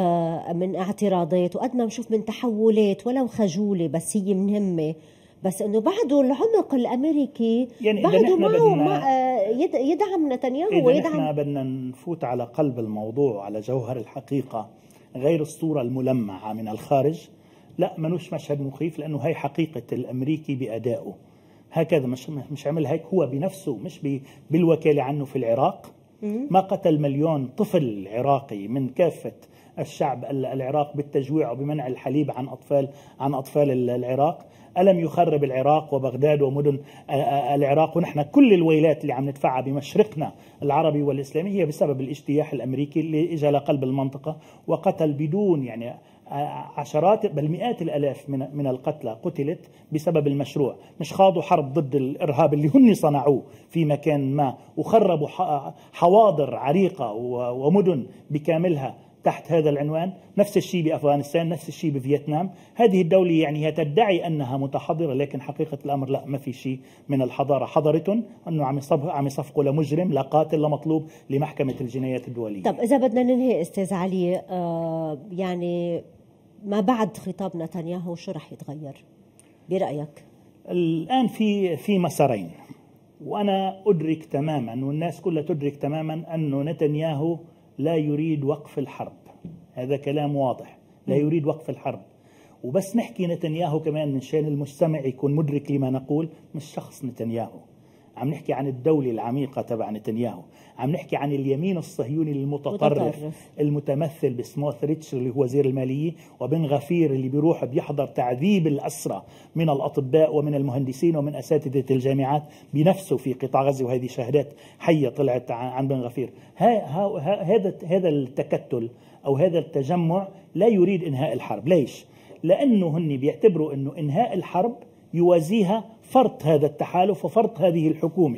من اعتراضات وقد ما نشوف من تحولات ولو خجولة بس هي مهمة، بس انه بعده العمق الامريكي يعني بعده معه يدعم نتنياهو ويدعم. احنا بدنا نفوت على قلب الموضوع، على جوهر الحقيقة، غير الصورة الملمعة من الخارج. لا، منوش مشهد مخيف، لانه هي حقيقة الامريكي بأدائه. هكذا مش عمل هيك هو بنفسه، مش بالوكالة عنه في العراق. ما قتل 1,000,000 طفل عراقي من كافة الشعب العراق بالتجويع وبمنع الحليب عن أطفال العراق. ألم يخرب العراق وبغداد ومدن العراق؟ ونحن كل الويلات اللي عم ندفعها بمشرقنا العربي والإسلامي هي بسبب الاجتياح الأمريكي اللي اجى لقلب المنطقة وقتل بدون يعني عشرات بل مئات الآلاف من القتلى قتلت بسبب المشروع. مش خاضوا حرب ضد الإرهاب اللي هن صنعوه في مكان ما وخربوا حواضر عريقة ومدن بكاملها تحت هذا العنوان. نفس الشيء بأفغانستان، نفس الشيء بفيتنام. هذه الدولة يعني هي تدعي أنها متحضرة، لكن حقيقة الأمر لا، ما في شيء من الحضارة. حضرتهم أنه عم يصفقوا لمجرم، لقاتل، لمطلوب لمحكمة الجنايات الدولية. طب إذا بدنا ننهي أستاذ علي، يعني ما بعد خطاب نتنياهو شو رح يتغير برأيك؟ الآن في مسارين، وأنا أدرك تماما والناس كلها تدرك تماما أنه نتنياهو لا يريد وقف الحرب. هذا كلام واضح، لا يريد وقف الحرب. وبس نحكي نتنياهو كمان من شان المستمع يكون مدرك لما نقول، مش شخص نتنياهو. عم نحكي عن الدولة العميقة تبع نتنياهو، عم نحكي عن اليمين الصهيوني المتطرف المتمثل بسموثريتش اللي هو وزير المالية، وبن غفير اللي بيروح بيحضر تعذيب الأسرى من الأطباء ومن المهندسين ومن أساتذة الجامعات بنفسه في قطاع غزة، وهذه شهادات حية طلعت عن بن غفير. هذا التكتل أو هذا التجمع لا يريد إنهاء الحرب. ليش؟ لأنه هن بيعتبروا أنه إنهاء الحرب يوازيها فرط هذا التحالف وفرط هذه الحكومة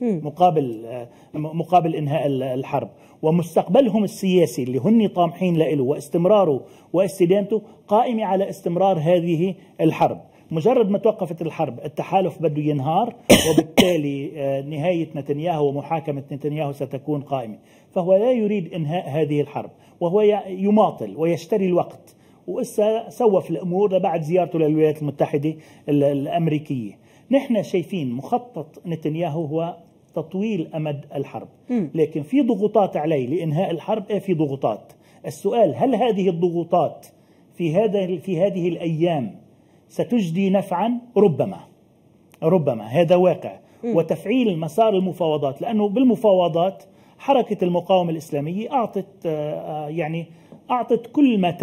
مقابل إنهاء الحرب، ومستقبلهم السياسي اللي هن طامحين له واستمراره واستدامته قائمة على استمرار هذه الحرب. مجرد ما توقفت الحرب التحالف بده ينهار، وبالتالي نهاية نتنياهو ومحاكمة نتنياهو ستكون قائمة. فهو لا يريد إنهاء هذه الحرب، وهو يماطل ويشتري الوقت، وسوف الأمور لبعد زيارته للولايات المتحدة الأمريكية. نحن شايفين مخطط نتنياهو هو تطويل أمد الحرب، لكن في ضغوطات عليه لإنهاء الحرب. في ضغوطات. السؤال هل هذه الضغوطات في هذه الأيام ستجدي نفعا؟ ربما هذا واقع. وتفعيل مسار المفاوضات، لأنه بالمفاوضات حركة المقاومة الإسلامية أعطت كل ما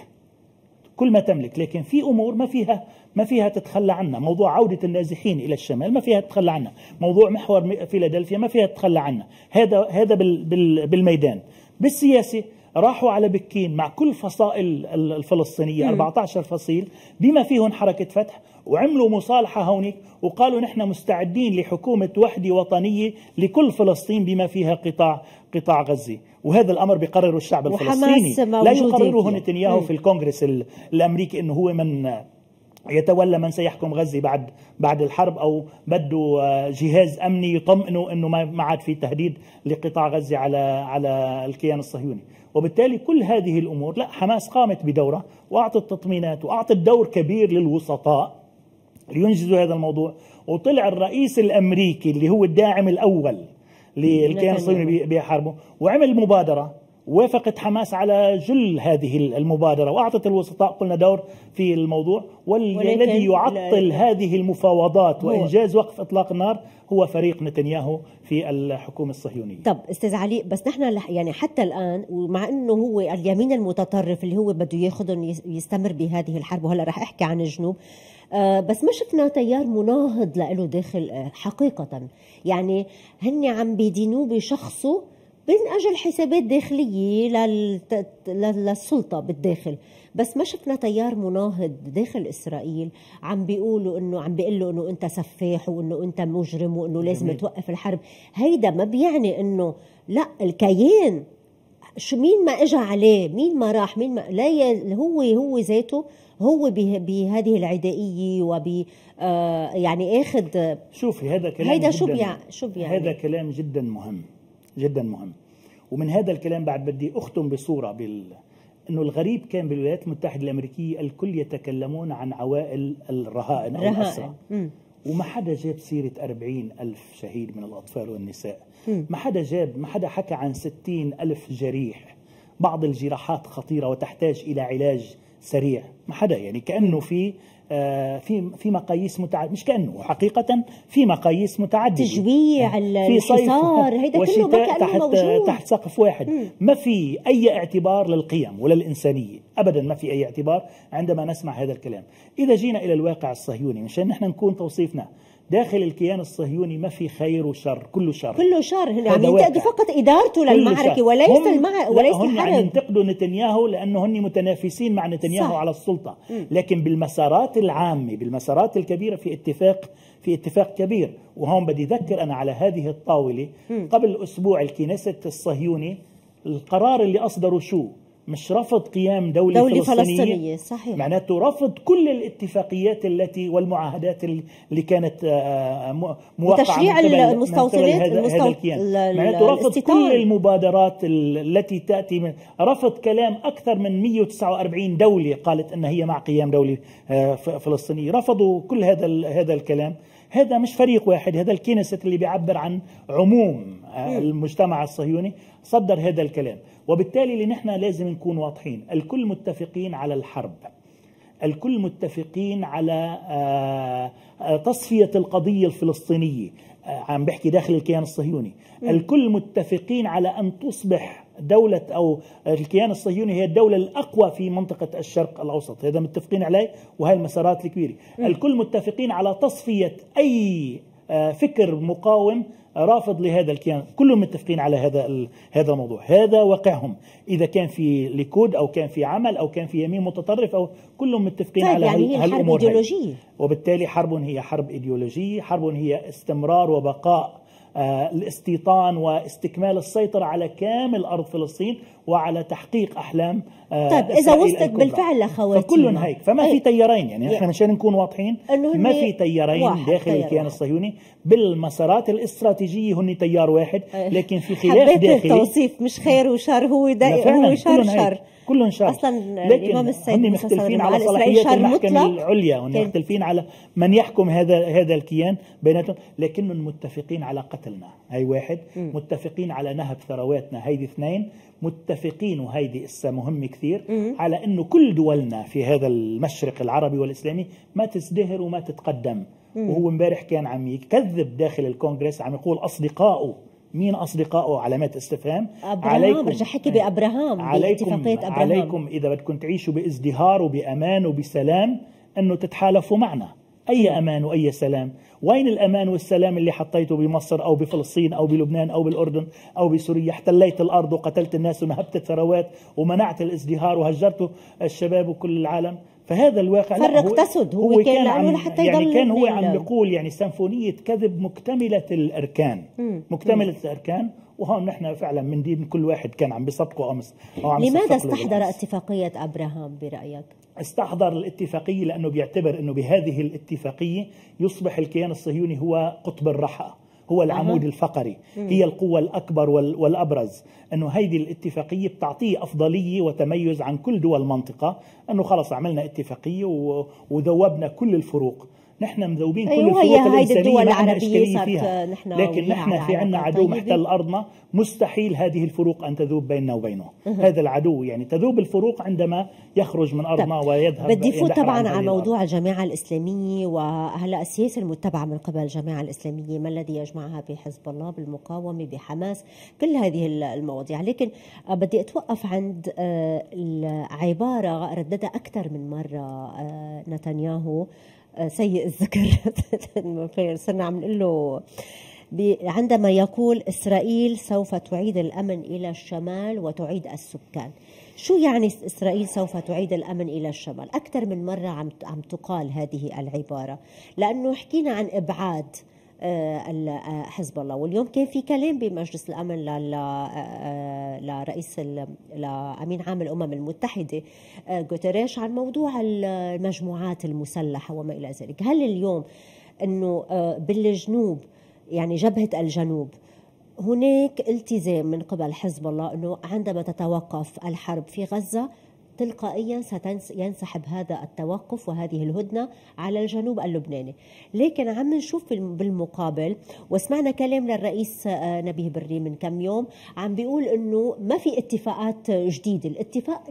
تملك، لكن في أمور ما فيها تتخلى عنها. موضوع عودة النازحين إلى الشمال ما فيها تتخلى عنها، موضوع محور فيلادلفيا ما فيها تتخلى عنها. هذا بالميدان. بالسياسة راحوا على بكين مع كل فصائل الفلسطينية 14 فصيل بما فيهم حركة فتح، وعملوا مصالحة هونيك وقالوا نحن مستعدين لحكومة وحدة وطنية لكل فلسطين بما فيها قطاع غزة. وهذا الأمر بيقرره الشعب الفلسطيني، لا يقرره نتنياهو في الكونغرس الأمريكي إنه هو من يتولى من سيحكم غزة بعد الحرب، أو بده جهاز أمني يطمئنه أنه ما عاد في تهديد لقطاع غزة على الكيان الصهيوني. وبالتالي كل هذه الأمور لا، حماس قامت بدورة وأعطت تطمينات وأعطت دور كبير للوسطاء لينجزوا هذا الموضوع. وطلع الرئيس الأمريكي اللي هو الداعم الأول للكيان الصهيوني بحربه وعمل مبادرة، وافقت حماس على جل هذه المبادرة وأعطت الوسطاء قلنا دور في الموضوع. والذي يعطل هذه المفاوضات وإنجاز وقف إطلاق النار هو فريق نتنياهو في الحكومة الصهيونية. طب أستاذ علي، بس نحن يعني حتى الآن ومع أنه هو اليمين المتطرف اللي هو بده ياخذهم يستمر بهذه الحرب، وهلا رح أحكي عن الجنوب، بس ما شفنا تيار مناهض له داخل حقيقة. يعني هن عم بيدينوه بشخصه من أجل حسابات داخلية للسلطة بالداخل، بس ما شفنا تيار مناهض داخل إسرائيل عم بيقولوا عم بيقولوا إنه أنت سفاح وإنه أنت مجرم وإنه لازم توقف الحرب. هيدا ما بيعني إنه لا، الكيان مين ما إجا عليه، مين ما راح، مين ما لا، هو ذاته هو بهذه العدائية يعني اخذ. شوفي هذا كلام هيدا شو يعني هذا كلام جدا مهم. ومن هذا الكلام بعد بدي أختم بصورة أنه الغريب كان بالولايات المتحدة الأمريكية الكل يتكلمون عن عوائل الرهائن أو الأسرى، وما حدا جاب سيرة 40,000 شهيد من الأطفال والنساء. ما حدا حكى عن 60,000 جريح، بعض الجراحات خطيرة وتحتاج إلى علاج سريع. ما حدا، يعني كأنه في مقاييس متعددة، مش كأنه حقيقة في مقاييس متعددة، تجويع الحصار هيدا كله ما تحت سقف واحد. ما في أي اعتبار للقيم ولا الإنسانية أبدا، ما في أي اعتبار عندما نسمع هذا الكلام. إذا جينا إلى الواقع الصهيوني مشان نحن نكون توصيفنا داخل الكيان الصهيوني ما في خير وشر، كله شر. هن عم ينتقدوا فقط إدارته للمعركة وليس هم عم ينتقدوا نتنياهو لأنه هن متنافسين مع نتنياهو صح. على السلطة، لكن بالمسارات العامة بالمسارات الكبيرة في اتفاق كبير. وهون بدي أذكر أنا على هذه الطاولة قبل أسبوع الكنيسة الصهيوني القرار اللي أصدروا شو؟ مش رفض قيام دولة فلسطينية صحيح. معناته رفض كل الاتفاقيات والمعاهدات اللي كانت موقعة تشريع المستوطنات هذا الكيان. معناته رفض كل المبادرات التي تأتي رفض كلام أكثر من 149 دولة قالت أن هي مع قيام دولة فلسطينية. رفضوا كل هذا الكلام. هذا مش فريق واحد، هذا الكنيسة اللي بيعبر عن عموم المجتمع الصهيوني صدر هذا الكلام. وبالتالي اللي نحن لازم نكون واضحين، الكل متفقين على الحرب، الكل متفقين على تصفية القضية الفلسطينية، عم بحكي داخل الكيان الصهيوني، الكل متفقين على أن تصبح دولة أو الكيان الصهيوني هي الدولة الأقوى في منطقة الشرق الأوسط، هذا متفقين عليه، وهي المسارات الكبيرة. الكل متفقين على تصفية أي فكر مقاوم رافض لهذا الكيان، كلهم متفقين على هذا الموضوع، هذا واقعهم، إذا كان في ليكود أو كان في عمل أو كان في يمين متطرف أو كلهم متفقين على يعني هالأمور إيديولوجية. وبالتالي حرب هي حرب إيديولوجية، حرب هي استمرار وبقاء الاستيطان واستكمال السيطرة على كامل أرض فلسطين وعلى تحقيق أحلام طيب إذا وصلت بالفعل لخواتيم فكلهم هيك، فما في تيارين، يعني نحن مشان نكون واضحين ما في تيارين داخل الكيان الصهيوني، بالمسارات الاستراتيجية هن تيار واحد، لكن في خلاف داخلي. التوصيف مش خير وشر، هو هو شر كلهم شر. اصلا الامام السيد هن مختلفين على صلاحيات المحكمة العليا، وهن مختلفين على من يحكم هذا الكيان بيناتهم، لكنهم متفقين على قتلنا، هي واحد، متفقين على نهب ثرواتنا، هيدي اثنين، متفقين وهيدي اسا مهم كثير على انه كل دولنا في هذا المشرق العربي والاسلامي ما تزدهر وما تتقدم. وهو امبارح كان عم يكذب داخل الكونغرس، عم يقول اصدقائه، مين أصدقائه؟ علامات استفهام. عليكم رجع حكي بأبراهام، باتفاقية أبراهام. عليكم إذا بدكم تعيشوا بازدهار وبأمان وبسلام أنه تتحالفوا معنا. أي أمان وأي سلام؟ وين الأمان والسلام اللي حطيته بمصر أو بفلسطين أو بلبنان أو بالأردن أو بسوريا؟ احتليت الأرض وقتلت الناس ونهبت الثروات ومنعت الازدهار وهجرت الشباب وكل العالم. فهذا الواقع. فرق تسد هو كان لأنه لحتى يعني كان هو عم بيقول يعني سيمفونية كذب مكتملة الأركان، مكتملة الأركان. وهون نحن فعلا من دين كل واحد كان عم بيصدقه أو عم لماذا استحضر اتفاقية أبراهام برأيك؟ استحضر الاتفاقية لأنه بيعتبر أنه بهذه الاتفاقية يصبح الكيان الصهيوني هو قطب الرحى، هو العمود الفقري، هي القوة الأكبر والأبرز. أنه هيدي الاتفاقية بتعطيه أفضلية وتميز عن كل دول المنطقة، أنه خلص عملنا اتفاقية وذوبنا كل الفروق. نحن مذوبين كل الفروق الإنسانية، ما عندنا إشكالية فيها، لكن نحن في عنا عدو محتل أرضنا، مستحيل هذه الفروق أن تذوب بيننا وبينه. هذا العدو يعني تذوب الفروق عندما يخرج من أرضنا ويذهب. بدي فوت طبعا على موضوع الجماعة الإسلامية، وهلا السياسة المتبعة من قبل الجماعة الإسلامية، ما الذي يجمعها بحزب الله، بالمقاومة، بحماس، كل هذه المواضيع. لكن بدي أتوقف عند العبارة رددها أكثر من مرة نتنياهو، سيء الذكر صرنا عم نقول له عندما يقول إسرائيل سوف تعيد الأمن إلى الشمال وتعيد السكان. شو يعني إسرائيل سوف تعيد الأمن إلى الشمال؟ أكثر من مرة عم تقال هذه العبارة، لأنه حكينا عن إبعاد حزب الله، واليوم كان في كلام بمجلس الأمن لرئيس لأمين عام الأمم المتحدة غوتيريش عن موضوع المجموعات المسلحة وما إلى ذلك. هل اليوم أنه بالجنوب، يعني جبهة الجنوب، هناك التزام من قبل حزب الله أنه عندما تتوقف الحرب في غزة تلقائيا سينسحب هذا التوقف وهذه الهدنة على الجنوب اللبناني؟ لكن عم نشوف بالمقابل، وسمعنا كلام للرئيس نبيه بري من كم يوم عم بيقول انه ما في اتفاقات جديدة، الاتفاق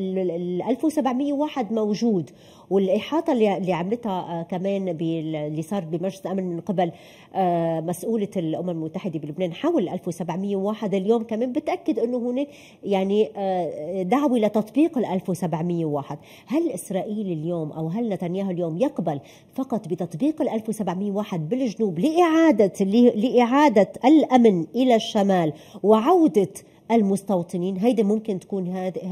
1701 موجود، والإحاطة اللي عملتها كمان اللي صار بمجلس الأمن من قبل مسؤولة الأمم المتحدة بلبنان حول 1701 اليوم كمان بتأكد أنه هناك يعني دعوة لتطبيق 1701. هل إسرائيل اليوم أو هل نتنياهو اليوم يقبل فقط بتطبيق 1701 بالجنوب لإعادة الأمن إلى الشمال وعودة المستوطنين؟ هيدا ممكن تكون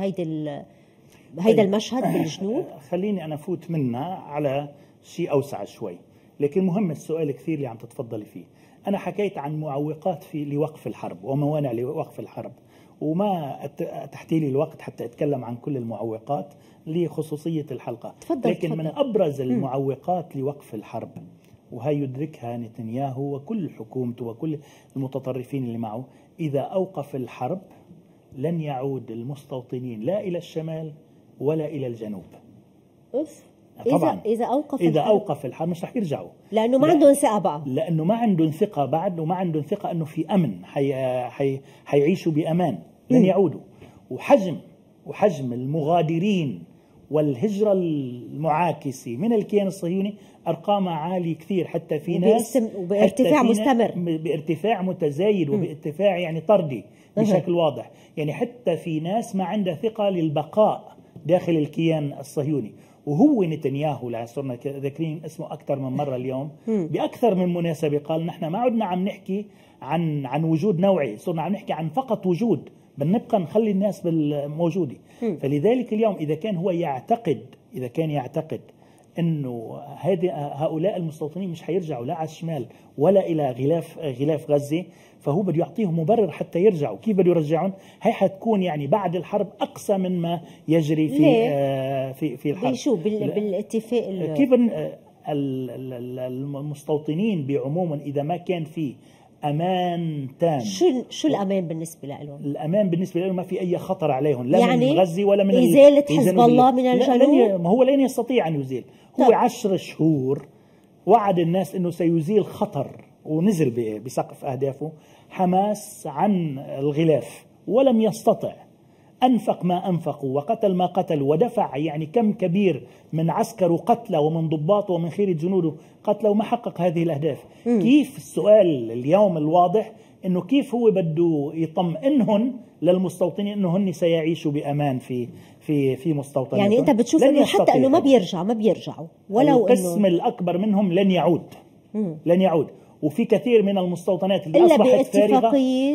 هيدا المشهد بالجنوب؟ خليني أنا فوت منها على شيء أوسع شوي، لكن مهم السؤال كثير اللي عم تتفضلي فيه. أنا حكيت عن معوقات لوقف الحرب وموانع لوقف الحرب، وما تحتي لي الوقت حتى أتكلم عن كل المعوقات لخصوصية الحلقة. لكن من أبرز المعوقات لوقف الحرب، وهي يدركها نتنياهو وكل حكومته وكل المتطرفين اللي معه، إذا أوقف الحرب لن يعود المستوطنين لا إلى الشمال ولا إلى الجنوب. طبعا إذا أوقف الحرب مش رح يرجعوا، لأنه ما عندهم ثقة بقى، لأنه ما عندهم ثقة بعد، وما عندهم ثقة أنه في أمن، حيعيشوا بأمان، لن يعودوا. وحجم المغادرين والهجرة المعاكسة من الكيان الصهيوني أرقامها عالية كثير، حتى في ناس بارتفاع مستمر، بارتفاع متزايد وبارتفاع يعني طردي بشكل واضح. يعني حتى في ناس ما عندها ثقة للبقاء داخل الكيان الصهيوني. وهو نتنياهو اللي صرنا ذاكرين اسمه أكثر من مرة اليوم بأكثر من مناسبة قال نحن ما عدنا عم نحكي عن وجود نوعي، صرنا عم نحكي عن فقط وجود، بنبقى نخلي الناس موجودة. فلذلك اليوم إذا كان يعتقد أنه هؤلاء المستوطنين مش حيرجعوا لا على الشمال ولا إلى غلاف غزة، فهو بده يعطيهم مبرر حتى يرجعوا. كيف بده يرجعون؟ هي حتكون يعني بعد الحرب أقصى من ما يجري في الحرب. شو بالاتفاق كيف المستوطنين بعموم إذا ما كان في أمان تام. شو الأمان بالنسبة لهم؟ الأمان بالنسبة لهم ما في أي خطر عليهم، لا يعني من غزة ولا من إزالة حزب الله من الجنوب. ما هو لن يستطيع أن يزيل. هو 10 شهور وعد الناس أنه سيزيل خطر ونزل بسقف أهدافه حماس عن الغلاف، ولم يستطع. أنفق ما أنفقوا وقتل ما قتلوا ودفع يعني كم كبير من عسكره قتلى ومن ضباطه ومن خيرة جنوده قتلى وما حقق هذه الأهداف. كيف السؤال اليوم الواضح أنه كيف هو بده يطمئنهم للمستوطنين أنه هن سيعيشوا بأمان في مستوطناتهم. يعني أنت بتشوف أنه حتى أنه ما بيرجعوا ولو القسم الأكبر منهم لن يعود. وفي كثير من المستوطنات اللي أصبحت فارغة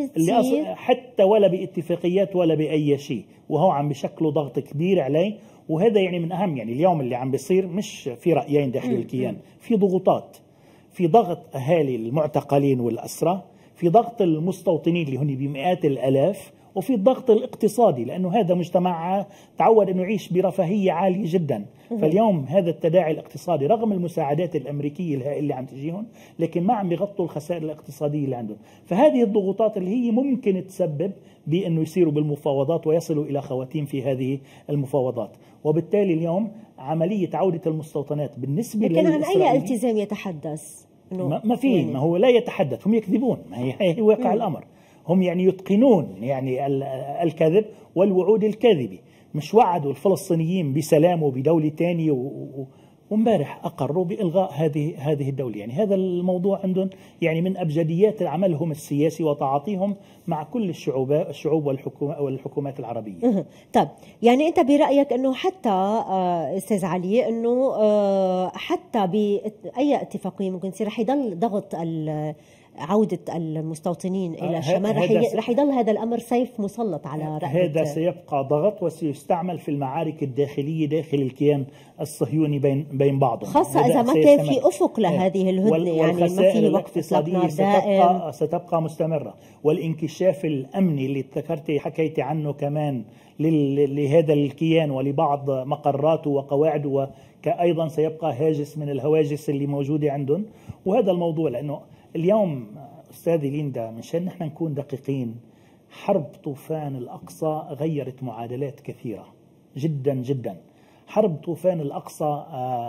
حتى ولا باتفاقيات ولا بأي شيء، وهو عم بشكلوا ضغط كبير عليه. وهذا يعني من أهم يعني اليوم اللي عم بيصير مش في رأيين داخل الكيان، في ضغوطات، في ضغط أهالي المعتقلين والأسرى، في ضغط المستوطنين اللي هن بمئات الآلاف، وفي الضغط الاقتصادي لأنه هذا مجتمع تعود أنه يعيش برفاهية عالية جدا. فاليوم هذا التداعي الاقتصادي رغم المساعدات الأمريكية الهائلة اللي عم تجيهم، لكن ما عم بيغطوا الخسائر الاقتصادية اللي عندهم. فهذه الضغوطات اللي هي ممكن تسبب بأنه يصيروا بالمفاوضات ويصلوا إلى خواتيم في هذه المفاوضات. وبالتالي اليوم عملية عودة المستوطنات بالنسبة لكن عن أي التزام يتحدث؟ ما هو لا يتحدث، هم يكذبون، هي واقع الأمر. هم يعني يتقنون يعني الكذب والوعود الكاذبة. مش وعدوا الفلسطينيين بسلام وبدولة تانية ومبارح أقروا بإلغاء هذه الدولة. يعني هذا الموضوع عندهم يعني من أبجديات عملهم السياسي وتعاطيهم مع كل الشعوب والحكومات العربية. طيب يعني أنت برأيك أنه حتى أستاذ علي أنه حتى بأي اتفاقية ممكن تصير رح يضل ضغط عودة المستوطنين إلى الشمال، رح يضل هذا الأمر سيف مسلط على رقبة. هذا سيبقى ضغط وسيستعمل في المعارك الداخلية داخل الكيان الصهيوني بين بعضهم، خاصة إذا ما كان في أفق لهذه الهدنة. يعني ما في وقت الاقتصادية ستبقى مستمرة، والانكشاف الأمني اللي حكيتي عنه كمان لهذا الكيان ولبعض مقراته وقواعده وأيضا سيبقى هاجس من الهواجس اللي موجودة عندهم. وهذا الموضوع لأنه اليوم أستاذي ليندا مشان نحن نكون دقيقين، حرب طوفان الأقصى غيرت معادلات كثيرة جدا جدا. حرب طوفان الأقصى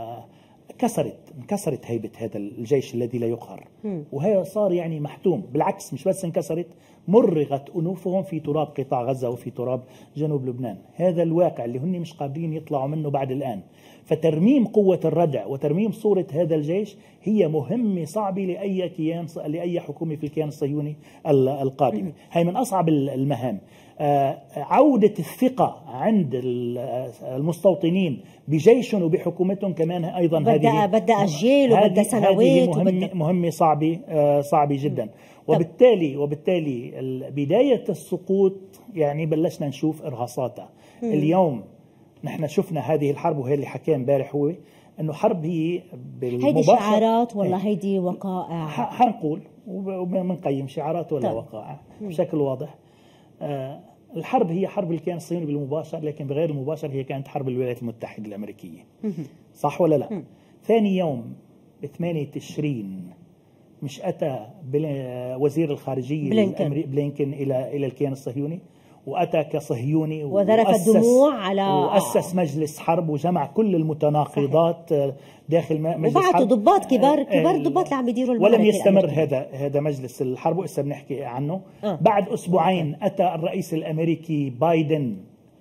انكسرت هيبة هذا الجيش الذي لا يقهر، وهي صار يعني محتوم. بالعكس مش بس انكسرت، مرغت أنوفهم في تراب قطاع غزة وفي تراب جنوب لبنان. هذا الواقع اللي هن مش قادرين يطلعوا منه بعد الآن. فترميم قوة الردع وترميم صورة هذا الجيش هي مهمة صعبة لأي حكومة في الكيان الصهيوني القادم. هي من أصعب المهام. عودة الثقة عند المستوطنين بجيشهم وبحكومتهم كمان أيضا بدأ أجيال وبدأ سنوات، مهمة صعبة جدا. وبالتالي بداية السقوط يعني بلشنا نشوف إرهاصاتها. اليوم نحن شفنا هذه الحرب، وهي اللي حكى امبارح هو انه حرب هي هيدي شعارات ولا هيدي وقائع؟ حنقول وبنقيم شعارات ولا وقائع بشكل واضح. الحرب هي حرب الكيان الصهيوني بالمباشر، لكن بغير المباشر هي كانت حرب الولايات المتحدة الأمريكية. صح ولا لا؟ ثاني يوم ب8 تشرين مش أتى وزير الخارجية بلينكن إلى الكيان الصهيوني، وأتى كصهيوني وذرف الدموع على وأسس مجلس حرب وجمع كل المتناقضات داخل مجلس حرب. وبعتوا ضباط كبار ضباط اللي عم يديروا ولم يستمر هذا مجلس الحرب، وإسا بنحكي عنه. بعد أسبوعين أتى الرئيس الأمريكي بايدن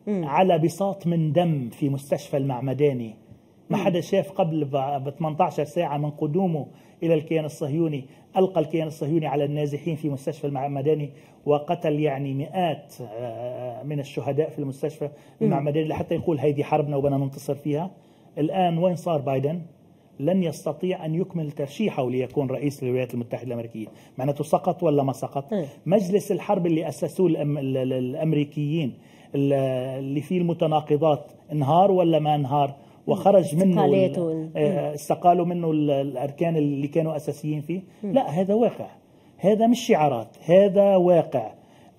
على بساط من دم في مستشفى المعمداني. ما حدا شاف قبل ب 18 ساعة من قدومه إلى الكيان الصهيوني ألقى الكيان الصهيوني على النازحين في مستشفى المعمداني وقتل يعني مئات من الشهداء في المستشفى المعمداني لحتى يقول هيدي حربنا وبنا ننتصر فيها. الآن وين صار بايدن؟ لن يستطيع أن يكمل ترشيحه ليكون رئيس للولايات المتحدة الأمريكية. معناته سقط ولا ما سقط؟ مجلس الحرب اللي أسسوه الأمريكيين اللي فيه المتناقضات انهار ولا ما انهار؟ وخرج منه استقالوا منه الأركان اللي كانوا أساسيين فيه. لا، هذا واقع، هذا مش شعارات، هذا واقع.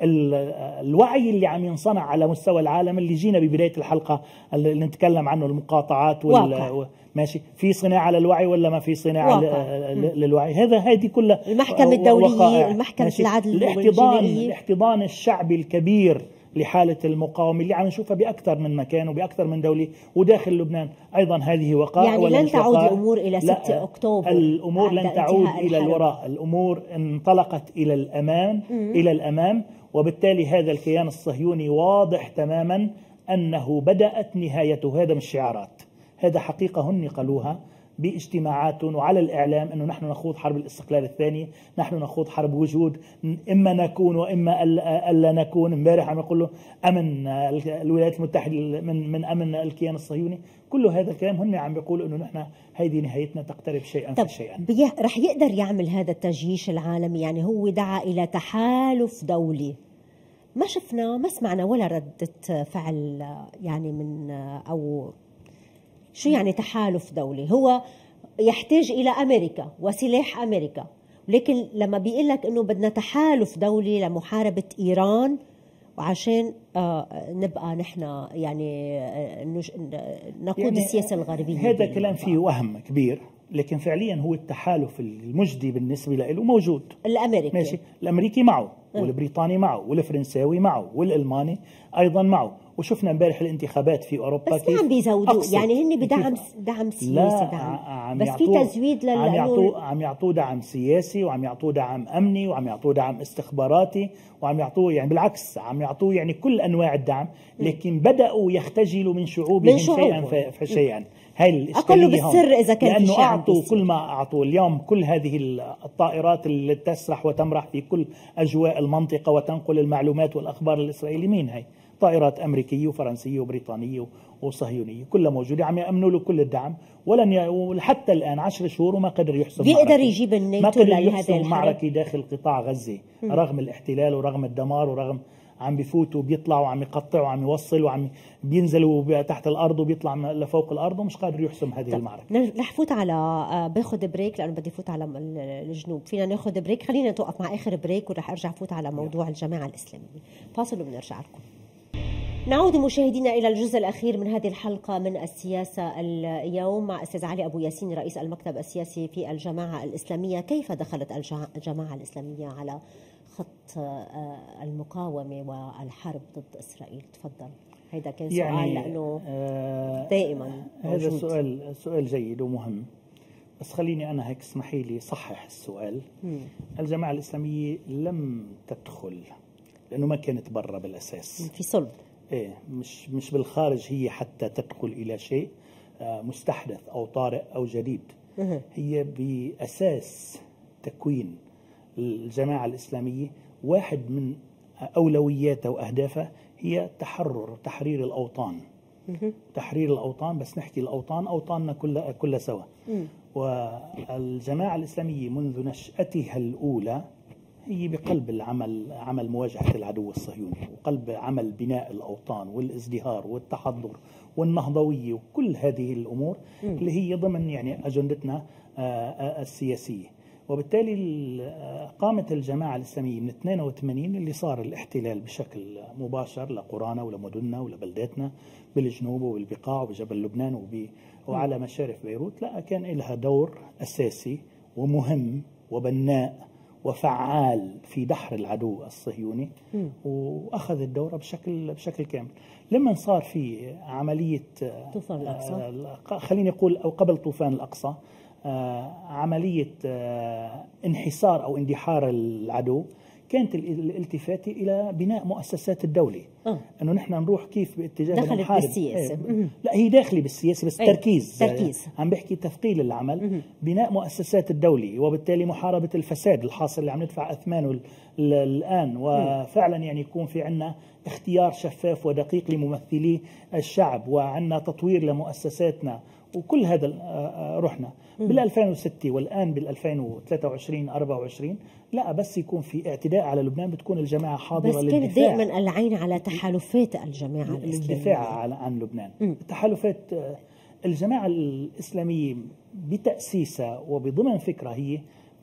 الوعي اللي عم ينصنع على مستوى العالم اللي جينا ببداية الحلقة اللي نتكلم عنه، المقاطعات ماشي، في صناعة للوعي ولا ما في صناعة للوعي؟ هذه كلها المحكمة الدولية، المحكمة العدل، الاحتضان الشعبي الكبير لحالة المقاومة اللي عم نشوفها بأكثر من مكان وبأكثر من دولة وداخل لبنان أيضا. هذه وقائع يعني لن تعود الأمور إلى 6 أكتوبر. الأمور لن تعود إلى الوراء، الأمور انطلقت إلى الأمام إلى الأمام. وبالتالي هذا الكيان الصهيوني واضح تماما أنه بدأت نهايته. هذا مش شعارات، هذا حقيقة هم قالوها باجتماعاتهم وعلى الإعلام أنه نحن نخوض حرب الاستقلال الثانية، نحن نخوض حرب وجود، إما نكون وإما ألا نكون. امبارح عم يقولوا أمن الولايات المتحدة من أمن الكيان الصهيوني. كل هذا الكلام هم عم بيقولوا أنه نحن هذه نهايتنا تقترب شيئا فشيئا. رح يقدر يعمل هذا التجيش العالمي؟ يعني هو دعا إلى تحالف دولي، ما شفنا ما سمعنا ولا ردة فعل يعني من أو شو يعني تحالف دولي؟ هو يحتاج إلى أمريكا وسلاح أمريكا، لكن لما بيقول لك إنه بدنا تحالف دولي لمحاربة إيران وعشان نبقى نحن يعني نقود السياسة الغربية، هذا كلام فيه وهم كبير. لكن فعليا هو التحالف المجدي بالنسبة له موجود. الأمريكي ماشي، الأمريكي معه والبريطاني معه والفرنساوي معه والألماني أيضا معه. وشفنا امبارح الانتخابات في أوروبا بس ما عم بيزودوا، يعني هن دعم سياسي. لا، بس في تزويد عم يعطوه دعم سياسي وعم يعطوه دعم أمني وعم يعطوه دعم استخباراتي وعم يعطوه يعني بالعكس عم يعطوه يعني كل أنواع الدعم. لكن بدأوا يختجلوا من شعوبهم شيئا فشيئا. هاي الإشكالية بالسر إذا كان لأنه أعطوا كل ما أعطوا. اليوم كل هذه الطائرات اللي تسرح وتمرح في كل أجواء المنطقة وتنقل المعلومات والأخبار الإسرائيلية، مين هاي؟ طائرات أمريكية وفرنسية وبريطانية وصهيونية كلها موجودة، عم يأمنوا له كل الدعم. حتى الآن 10 شهور وما قدر يحسم بيقدر يجيب الناتو لهذا المعركة داخل قطاع غزة رغم الاحتلال ورغم الدمار ورغم عم بيفوتوا وبيطلعوا وعم يقطعوا وعم يوصلوا وعم بينزلوا تحت الأرض وبيطلع لفوق الأرض ومش قادر يحسم هذه المعركة. رح فوت على باخذ بريك لأنه بدي فوت على الجنوب. فينا ناخذ بريك؟ خلينا نتوقف مع آخر بريك ورح أرجع فوت على موضوع الجماعة الإسلامية. فاصل وبنرجع لكم. نعود مشاهدينا إلى الجزء الأخير من هذه الحلقة من السياسة اليوم مع أستاذ علي أبو ياسين رئيس المكتب السياسي في الجماعة الإسلامية. كيف دخلت الجماعة الإسلامية على خط المقاومة والحرب ضد إسرائيل؟ تفضل. هذا كان سؤال يعني لأنه دائما هذا سؤال جيد ومهم، بس خليني أنا هيك اسمحي لي صحح السؤال. الجماعة الإسلامية لم تدخل لأنه ما كانت برا بالأساس، في صلب مش بالخارج هي حتى تدخل إلى شيء مستحدث أو طارئ أو جديد. هي بأساس تكوين الجماعة الإسلامية واحد من أولوياتها وأهدافها هي تحرير الأوطان. تحرير الأوطان، بس نحكي الأوطان أوطاننا كلها سوا. والجماعة الإسلامية منذ نشأتها الأولى هي بقلب العمل، عمل مواجهة العدو الصهيوني، وقلب عمل بناء الأوطان والازدهار والتحضر والنهضوية وكل هذه الأمور اللي هي ضمن يعني أجندتنا السياسية. وبالتالي قامت الجماعة الإسلامية من 82 اللي صار الاحتلال بشكل مباشر لقرانا ولمدننا ولبلداتنا بالجنوب وبالبقاع وبجبل لبنان وعلى مشارف بيروت. لا، كان لها دور أساسي ومهم وبناء وفعال في دحر العدو الصهيوني، وأخذ الدورة بشكل كامل. لما صار في عملية طوفان الأقصى، خليني أقول أو قبل طوفان الأقصى، عملية انحسار أو اندحار العدو، كانت الالتفات إلى بناء مؤسسات الدولة. أنه نحن نروح كيف باتجاه دخلت بالسياسة. لا، هي داخلة بالسياسة بس تركيز. عم بحكي تثقيل العمل، بناء مؤسسات الدولة، وبالتالي محاربة الفساد الحاصل اللي عم ندفع أثمانه الآن. وفعلا يعني يكون في عنا اختيار شفاف ودقيق لممثلي الشعب، وعنا تطوير لمؤسساتنا، وكل هذا رحنا بال 2006 والآن بال 2023 24. لا بس يكون في اعتداء على لبنان بتكون الجماعة حاضرة بس كانت دائما العين على تحالفات الجماعة الإسلامية للدفاع عن لبنان. تحالفات الجماعة الإسلامية بتأسيسها وبضمن فكرة هي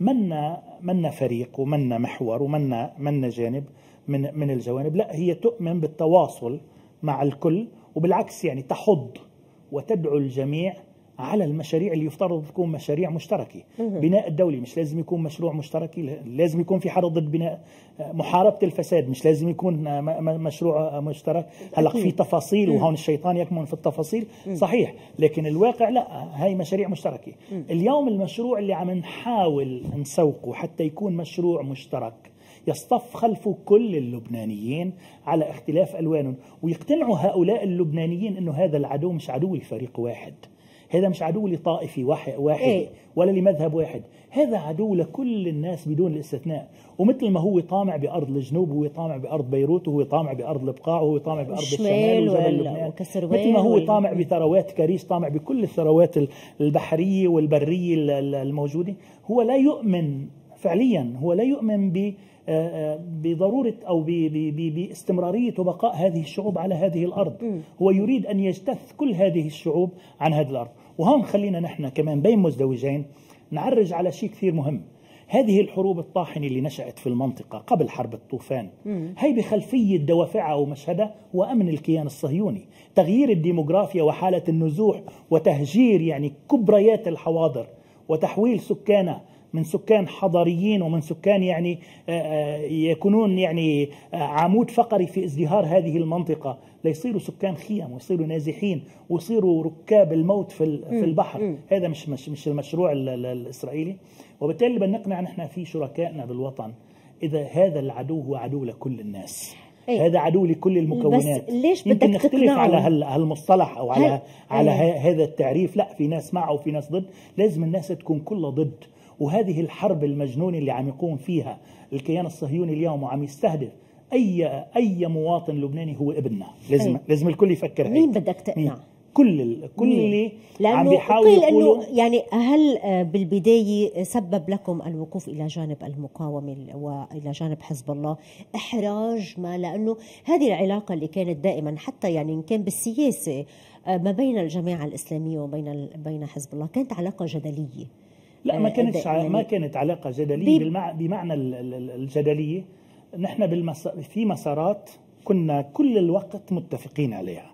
منا فريق ومنا محور ومنا جانب من الجوانب. لا، هي تؤمن بالتواصل مع الكل، وبالعكس يعني تحض وتدعو الجميع على المشاريع اللي يفترض تكون مشاريع مشتركة. بناء الدولة مش لازم يكون مشروع مشترك، لازم يكون في حرض ضد بناء. محاربة الفساد مش لازم يكون مشروع مشترك. هلأ في تفاصيل، وهون الشيطان يكمن في التفاصيل، صحيح، لكن الواقع لا، هاي مشاريع مشتركة. اليوم المشروع اللي عم نحاول نسوقه حتى يكون مشروع مشترك يصطف خلفه كل اللبنانيين على اختلاف ألوانهم، ويقتنعوا هؤلاء اللبنانيين أنه هذا العدو مش عدو لفريق واحد، هذا مش عدو لطائفة واحد ولا لمذهب واحد، هذا عدو لكل الناس بدون الاستثناء. ومثل ما هو طامع بأرض الجنوب، هو طامع بأرض بيروت، وهو طامع بأرض البقاع، وهو طامع بأرض الشمال وجبل لبنان، مثل ما هو طامع بثروات كريس، طامع بكل الثروات البحرية والبرية الموجودة. هو لا يؤمن فعليا، هو لا يؤمن بضرورة أو باستمرارية وبقاء هذه الشعوب على هذه الأرض. هو يريد أن يجتث كل هذه الشعوب عن هذه الأرض. وهون خلينا نحن كمان بين مزدوجين نعرج على شيء كثير مهم. هذه الحروب الطاحنة اللي نشأت في المنطقة قبل حرب الطوفان، هي بخلفية دوافعها ومشهدها وأمن الكيان الصهيوني، تغيير الديموغرافيا وحالة النزوح وتهجير يعني كبريات الحواضر، وتحويل سكانها من سكان حضاريين ومن سكان يعني يكونون يعني عمود فقري في ازدهار هذه المنطقة، ليصيروا سكان خيام ويصيروا نازحين ويصيروا ركاب الموت في البحر. هذا مش المشروع الإسرائيلي. وبالتالي بنقنع نحن في شركائنا بالوطن، إذا هذا العدو هو عدو لكل الناس، هذا عدو لكل المكونات. ليش يمكن نختلف على هالمصطلح أو على هذا التعريف. لا، في ناس معه وفي ناس ضد، لازم الناس تكون كلها ضد. وهذه الحرب المجنونة اللي عم يقوم فيها الكيان الصهيوني اليوم وعم يستهدف أي مواطن لبناني هو ابننا. لازم الكل يفكر. مين بدك تقنع؟ كل اللي عم بيحاول يقولوا يعني هل بالبداية سبب لكم الوقوف إلى جانب المقاومة وإلى جانب حزب الله إحراج ما؟ لأنه هذه العلاقة اللي كانت دائما حتى يعني إن كان بالسياسة ما بين الجماعة الإسلامية وبين حزب الله كانت علاقة جدلية. لا، ما كانت علاقة جدلية بمعنى الجدلية. نحن في مسارات كنا كل الوقت متفقين عليها.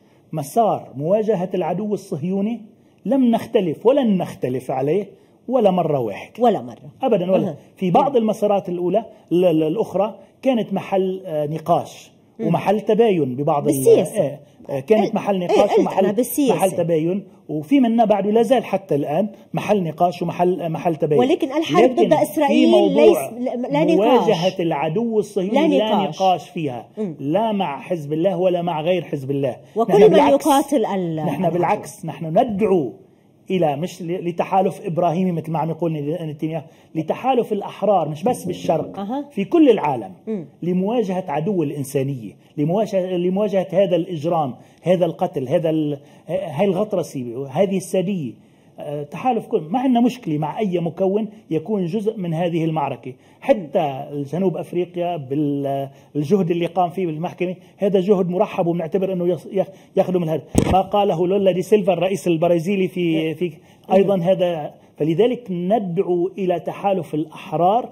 مسار مواجهة العدو الصهيوني لم نختلف ولن نختلف عليه ولا مرة واحدة، ولا مرة أبدا. ولا في بعض المسارات الأخرى كانت محل نقاش ومحل تباين ببعض بالسياسة. كانت محل نقاش ومحل تباين، وفي منا بعده لا زال حتى الآن محل نقاش ومحل تباين. ولكن الحرب ضد إسرائيل لا نقاش. مواجهة العدو الصهيوني لا نقاش فيها، لا مع حزب الله ولا مع غير حزب الله. وكل من يقاتل نحن بالعكس، نحن ندعو إلى مش لتحالف إبراهيمي مثل ما عم يقول نتنياهو، لتحالف الأحرار مش بس بالشرق، في كل العالم، لمواجهة عدو الإنسانية، لمواجهة هذا الإجرام، هذا القتل، هاي الغطرسة، هذه السادية. تحالف كل ما عندنا مشكلة مع أي مكون يكون جزء من هذه المعركة. حتى جنوب أفريقيا بالجهد اللي قام فيه بالمحكمة، هذا جهد مرحب وبنعتبر أنه يخدم من هذا ما قاله لولا دي سيلفا الرئيس البرازيلي في أيضا هذا. فلذلك ندعو إلى تحالف الأحرار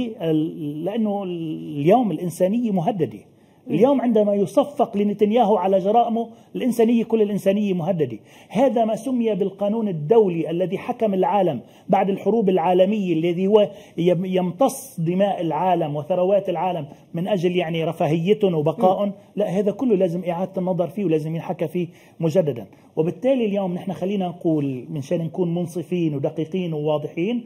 لأنه اليوم الإنسانية مهددة. اليوم عندما يصفق لنتنياهو على جرائمه الإنسانية، كل الإنسانية مهددة. هذا ما سمي بالقانون الدولي الذي حكم العالم بعد الحروب العالمية، الذي هو يمتص دماء العالم وثروات العالم من أجل يعني رفاهيتهم وبقائهم. لا، هذا كله لازم إعادة النظر فيه ولازم ينحكى فيه مجددا. وبالتالي اليوم نحن خلينا نقول من شان نكون منصفين ودقيقين وواضحين،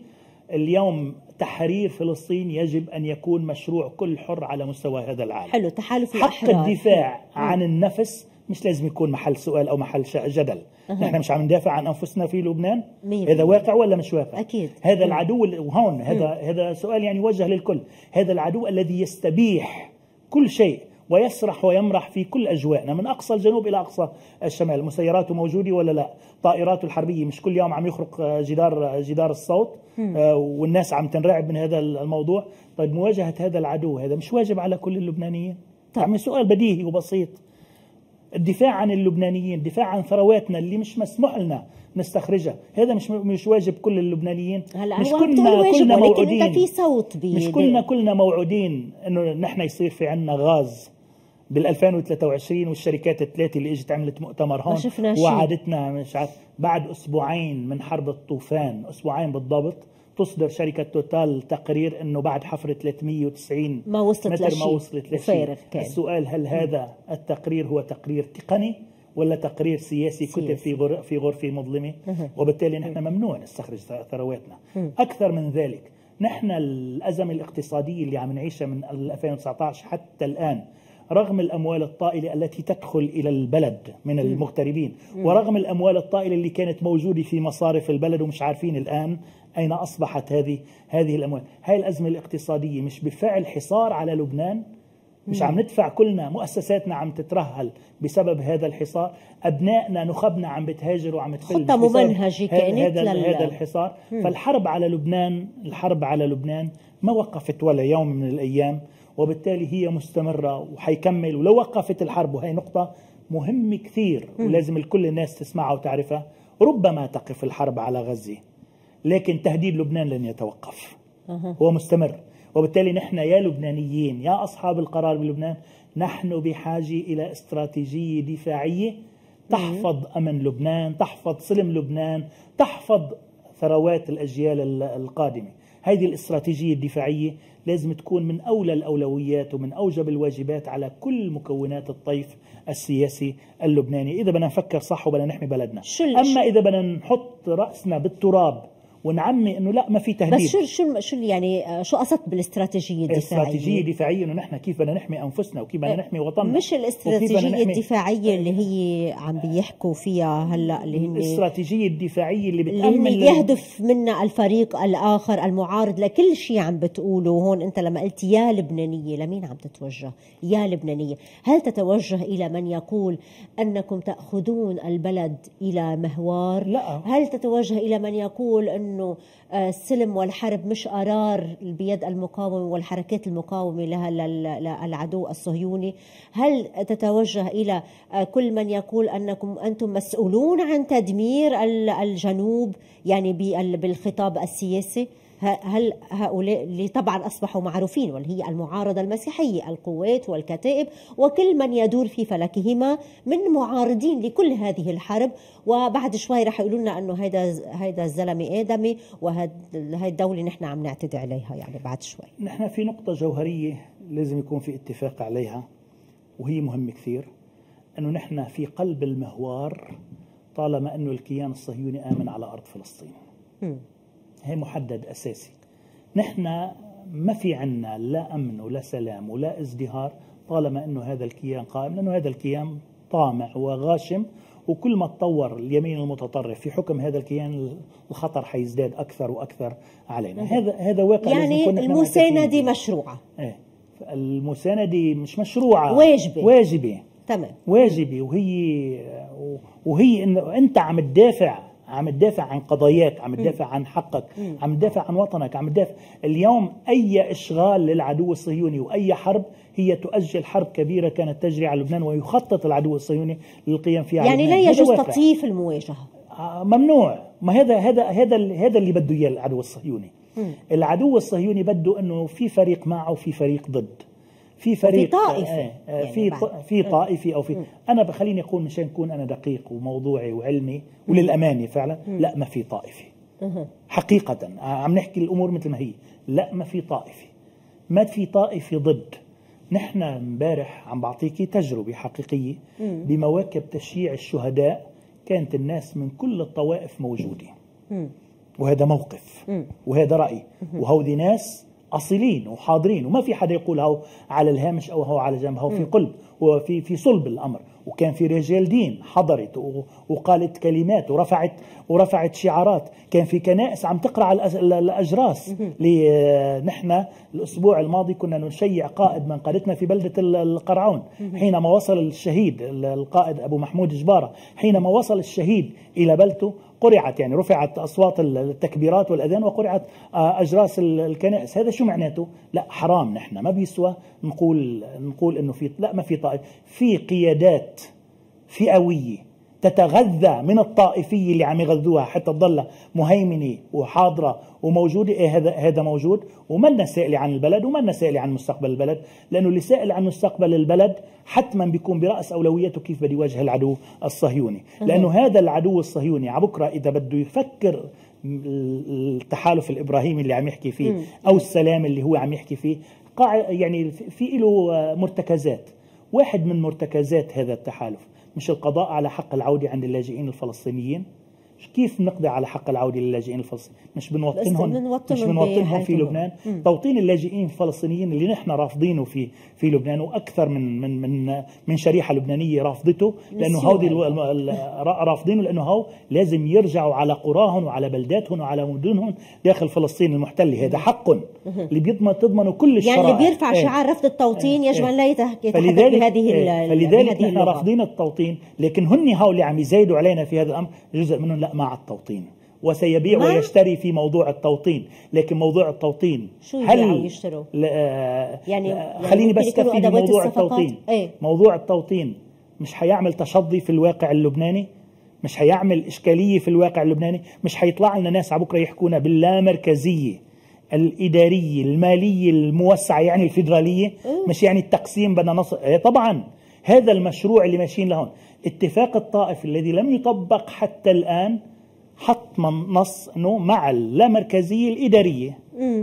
اليوم تحرير فلسطين يجب أن يكون مشروع كل حر على مستوى هذا العالم. حلو، تحالف حق الأحرار. الدفاع عن النفس مش لازم يكون محل سؤال أو محل جدل. نحن مش عم ندافع عن أنفسنا في لبنان، هذا واقع ولا مش واقع؟ أكيد. هذا العدو، وهون هذا سؤال يعني يوجه للكل، هذا العدو الذي يستبيح كل شيء ويسرح ويمرح في كل أجوائنا من أقصى الجنوب إلى أقصى الشمال. مسيراته موجودة ولا لا؟ طائراته الحربية مش كل يوم عم يخرق جدار الصوت والناس عم تنرعب من هذا الموضوع. طيب مواجهة هذا العدو هذا مش واجب على كل اللبنانيين؟ طيب سؤال بديهي وبسيط. الدفاع عن اللبنانيين، الدفاع عن ثرواتنا اللي مش مسموح لنا نستخرجها، هذا مش واجب كل اللبنانيين؟ مش كلنا موعودين، في صوت مش كلنا موعودين انه نحن يصير في عنا غاز بال2023 والشركات الثلاثه اللي اجت عملت مؤتمر هون وعدتنا مش عارف بعد اسبوعين من حرب الطوفان، اسبوعين بالضبط، تصدر شركة توتال تقرير أنه بعد حفر 390 ما وصلت لشيء. السؤال هل هذا التقرير هو تقرير تقني ولا تقرير سياسي كتب في غرفة مظلمة؟ وبالتالي نحن ممنوع نستخرج ثرواتنا. أكثر من ذلك، نحن الأزمة الاقتصادية اللي عم نعيشها من 2019 حتى الآن، رغم الأموال الطائلة التي تدخل إلى البلد من المغتربين، ورغم الأموال الطائلة اللي كانت موجودة في مصارف البلد ومش عارفين الآن أين أصبحت هذه الأموال. هاي الأزمة الاقتصادية مش بفعل حصار على لبنان؟ مش عم ندفع كلنا، مؤسساتنا عم تترهل بسبب هذا الحصار، أبنائنا نخبنا عم بتهاجر وعم تفل خطة ممنهجة كانت هذا الحصار. فالحرب على لبنان ما وقفت ولا يوم من الأيام، وبالتالي هي مستمرة وحيكمل. ولو وقفت الحرب، وهي نقطة مهمة كثير ولازم الكل الناس تسمعها وتعرفها، ربما تقف الحرب على غزة لكن تهديد لبنان لن يتوقف، هو مستمر. وبالتالي نحن يا لبنانيين يا أصحاب القرار بلبنان، نحن بحاجة إلى استراتيجية دفاعية تحفظ أمن لبنان، تحفظ سلم لبنان، تحفظ ثروات الأجيال القادمة. هذه الاستراتيجية الدفاعية لازم تكون من أولى الأولويات ومن أوجب الواجبات على كل مكونات الطيف السياسي اللبناني، إذا بدنا نفكر صح وبدنا نحمي بلدنا. أما إذا بدنا نحط رأسنا بالتراب ونعمي انه لا ما في تهديد. بس شو يعني شو قصدت بالاستراتيجيه الدفاعيه؟ الاستراتيجيه الدفاعيه انه نحن كيف بدنا نحمي انفسنا وكيف بدنا نحمي وطننا، مش الاستراتيجيه الدفاعيه اللي هي عم بيحكوا فيها هلا، اللي هي الاستراتيجيه الدفاعيه اللي بتامن اللي يهدف منها الفريق الاخر المعارض لكل شيء عم بتقوله. هون انت لما قلت يا لبنانيه، لمين عم تتوجه يا لبنانيه؟ هل تتوجه الى من يقول انكم تاخذون البلد الى مهوار؟ لا. هل تتوجه الى من يقول انه السلم والحرب مش قرار بيد المقاومة والحركات المقاومة لها للعدو الصهيوني؟ هل تتوجه إلى كل من يقول أنتم مسؤولون عن تدمير الجنوب يعني بالخطاب السياسي؟ هل هؤلاء اللي طبعا أصبحوا معروفين واللي هي المعارضة المسيحية، القوات والكتائب وكل من يدور في فلكهما من معارضين لكل هذه الحرب، وبعد شوي رح يقولوا لنا أنه هيدا الزلمة آدمي وهي الدولة نحن عم نعتدي عليها. يعني بعد شوي نحن في نقطة جوهرية لازم يكون في اتفاق عليها وهي مهمة كثير، أنه نحن في قلب المهوار طالما أنه الكيان الصهيوني آمن على أرض فلسطين. هي محدد أساسي. نحن ما في عنا لا أمن ولا سلام ولا ازدهار طالما أنه هذا الكيان قائم، لأنه هذا الكيان طامع وغاشم، وكل ما تطور اليمين المتطرف في حكم هذا الكيان الخطر حيزداد أكثر وأكثر علينا. هذا واقع. يعني المساندة مشروعة. المساندة مش مشروعة، واجبة. تمام، واجبة. وهي إنه أنت عم تدافع عن قضاياك، عم تدافع عن حقك، عم تدافع عن وطنك، عم تدافع. اليوم أي إشغال للعدو الصهيوني وأي حرب هي تؤجل حرب كبيرة كانت تجري على لبنان ويخطط العدو الصهيوني للقيام فيها. يعني لا يجوز تطييف المواجهة، ممنوع. ما هذا اللي بده إياه العدو الصهيوني. العدو الصهيوني بده إنه في فريق معه وفي فريق ضد، في فريق طائفي، في طائفي او في انا بخليني اقول مشان اكون انا دقيق وموضوعي وعلمي وللامانه فعلا، لا ما في طائفي حقيقه، عم نحكي الامور مثل ما هي. لا ما في طائفي، ما في طائفي ضد. نحن امبارح عم بعطيكي تجربه حقيقيه بمواكب تشييع الشهداء، كانت الناس من كل الطوائف موجوده. وهذا موقف وهذا رأي، وهودي ناس أصيلين وحاضرين، وما في حدا يقول هو على الهامش أو هو على جنب، هو في قلب وفي صلب الأمر. وكان في رجال دين حضرت وقالت كلمات ورفعت شعارات. كان في كنائس عم تقرأ على الأجراس. نحن الأسبوع الماضي كنا نشيع قائد من قادتنا في بلدة القرعون حينما وصل الشهيد القائد أبو محمود جبارة، حينما وصل الشهيد إلى بلدته قرعت، يعني رفعت أصوات التكبيرات والأذان وقرعت أجراس الكنائس. هذا شو معناته؟ لا حرام، نحن ما بيسوى نقول إنه ما في طائف، في قيادات فئوية تتغذى من الطائفية اللي عم يغذوها حتى تضل مهيمنة وحاضرة وموجودة. هذا موجود، ومنا سائل عن البلد ومنا سائل عن مستقبل البلد، لأنه اللي سائل عن مستقبل البلد حتما بيكون برأس أولويته كيف بده يواجه العدو الصهيوني. لأنه هذا العدو الصهيوني عبكرة إذا بده يفكر التحالف الإبراهيمي اللي عم يحكي فيه أو السلام اللي هو عم يحكي فيه، يعني في له مرتكزات. واحد من مرتكزات هذا التحالف مش القضاء على حق العودة عند اللاجئين الفلسطينيين. كيف نقضي على حق العودة للاجئين الفلسطينيين؟ مش بنوطنهم في لبنان. توطين اللاجئين الفلسطينيين اللي نحن رافضينه في لبنان، واكثر من شريحة لبنانية رافضته، لانه هودي رافضينه لانه هو لازم يرجعوا على قراهم وعلى بلداتهم وعلى مدنهم داخل فلسطين المحتلة. هذا حق اللي تضمنه كل الشرائع. يعني اللي بيرفع شعار رفض التوطين يجب ان لا يتحدث بهذه فلذلك نحن رافضين التوطين، لكن هن هؤلاء عم يزايدوا علينا في هذا الامر. جزء منهم لا مع التوطين وسيبيع ويشتري في موضوع التوطين، لكن موضوع التوطين شو هل يشتروا؟ يعني خليني بس كفي بموضوع التوطين. موضوع التوطين مش هيعمل تشظي في الواقع اللبناني، مش هيعمل إشكالية في الواقع اللبناني، مش هيطلع لنا ناس عبكرة يحكونا باللامركزية الإدارية المالية الموسعة، يعني الفيدرالية، مش يعني التقسيم بدنا نص. طبعا هذا المشروع اللي ماشيين لهون اتفاق الطائف الذي لم يطبق حتى الآن حط نص انه مع اللامركزية الإدارية.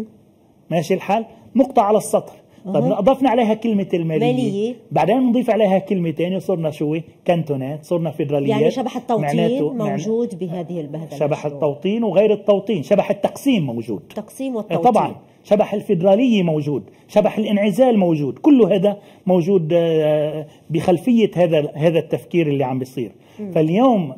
ماشي الحال، نقطة على السطر. طب أضفنا عليها كلمة المالية، بعدين نضيف عليها كلمتين وصرنا شو؟ كانتونات، صرنا فيدراليات. يعني شبح التوطين موجود بهذه البهدلة. شبح التوطين وغير التوطين، شبح التقسيم موجود، التقسيم والتوطين طبعا، شبح الفيدرالية موجود، شبح الانعزال موجود، كل هذا موجود بخلفية هذا التفكير اللي عم بيصير. فاليوم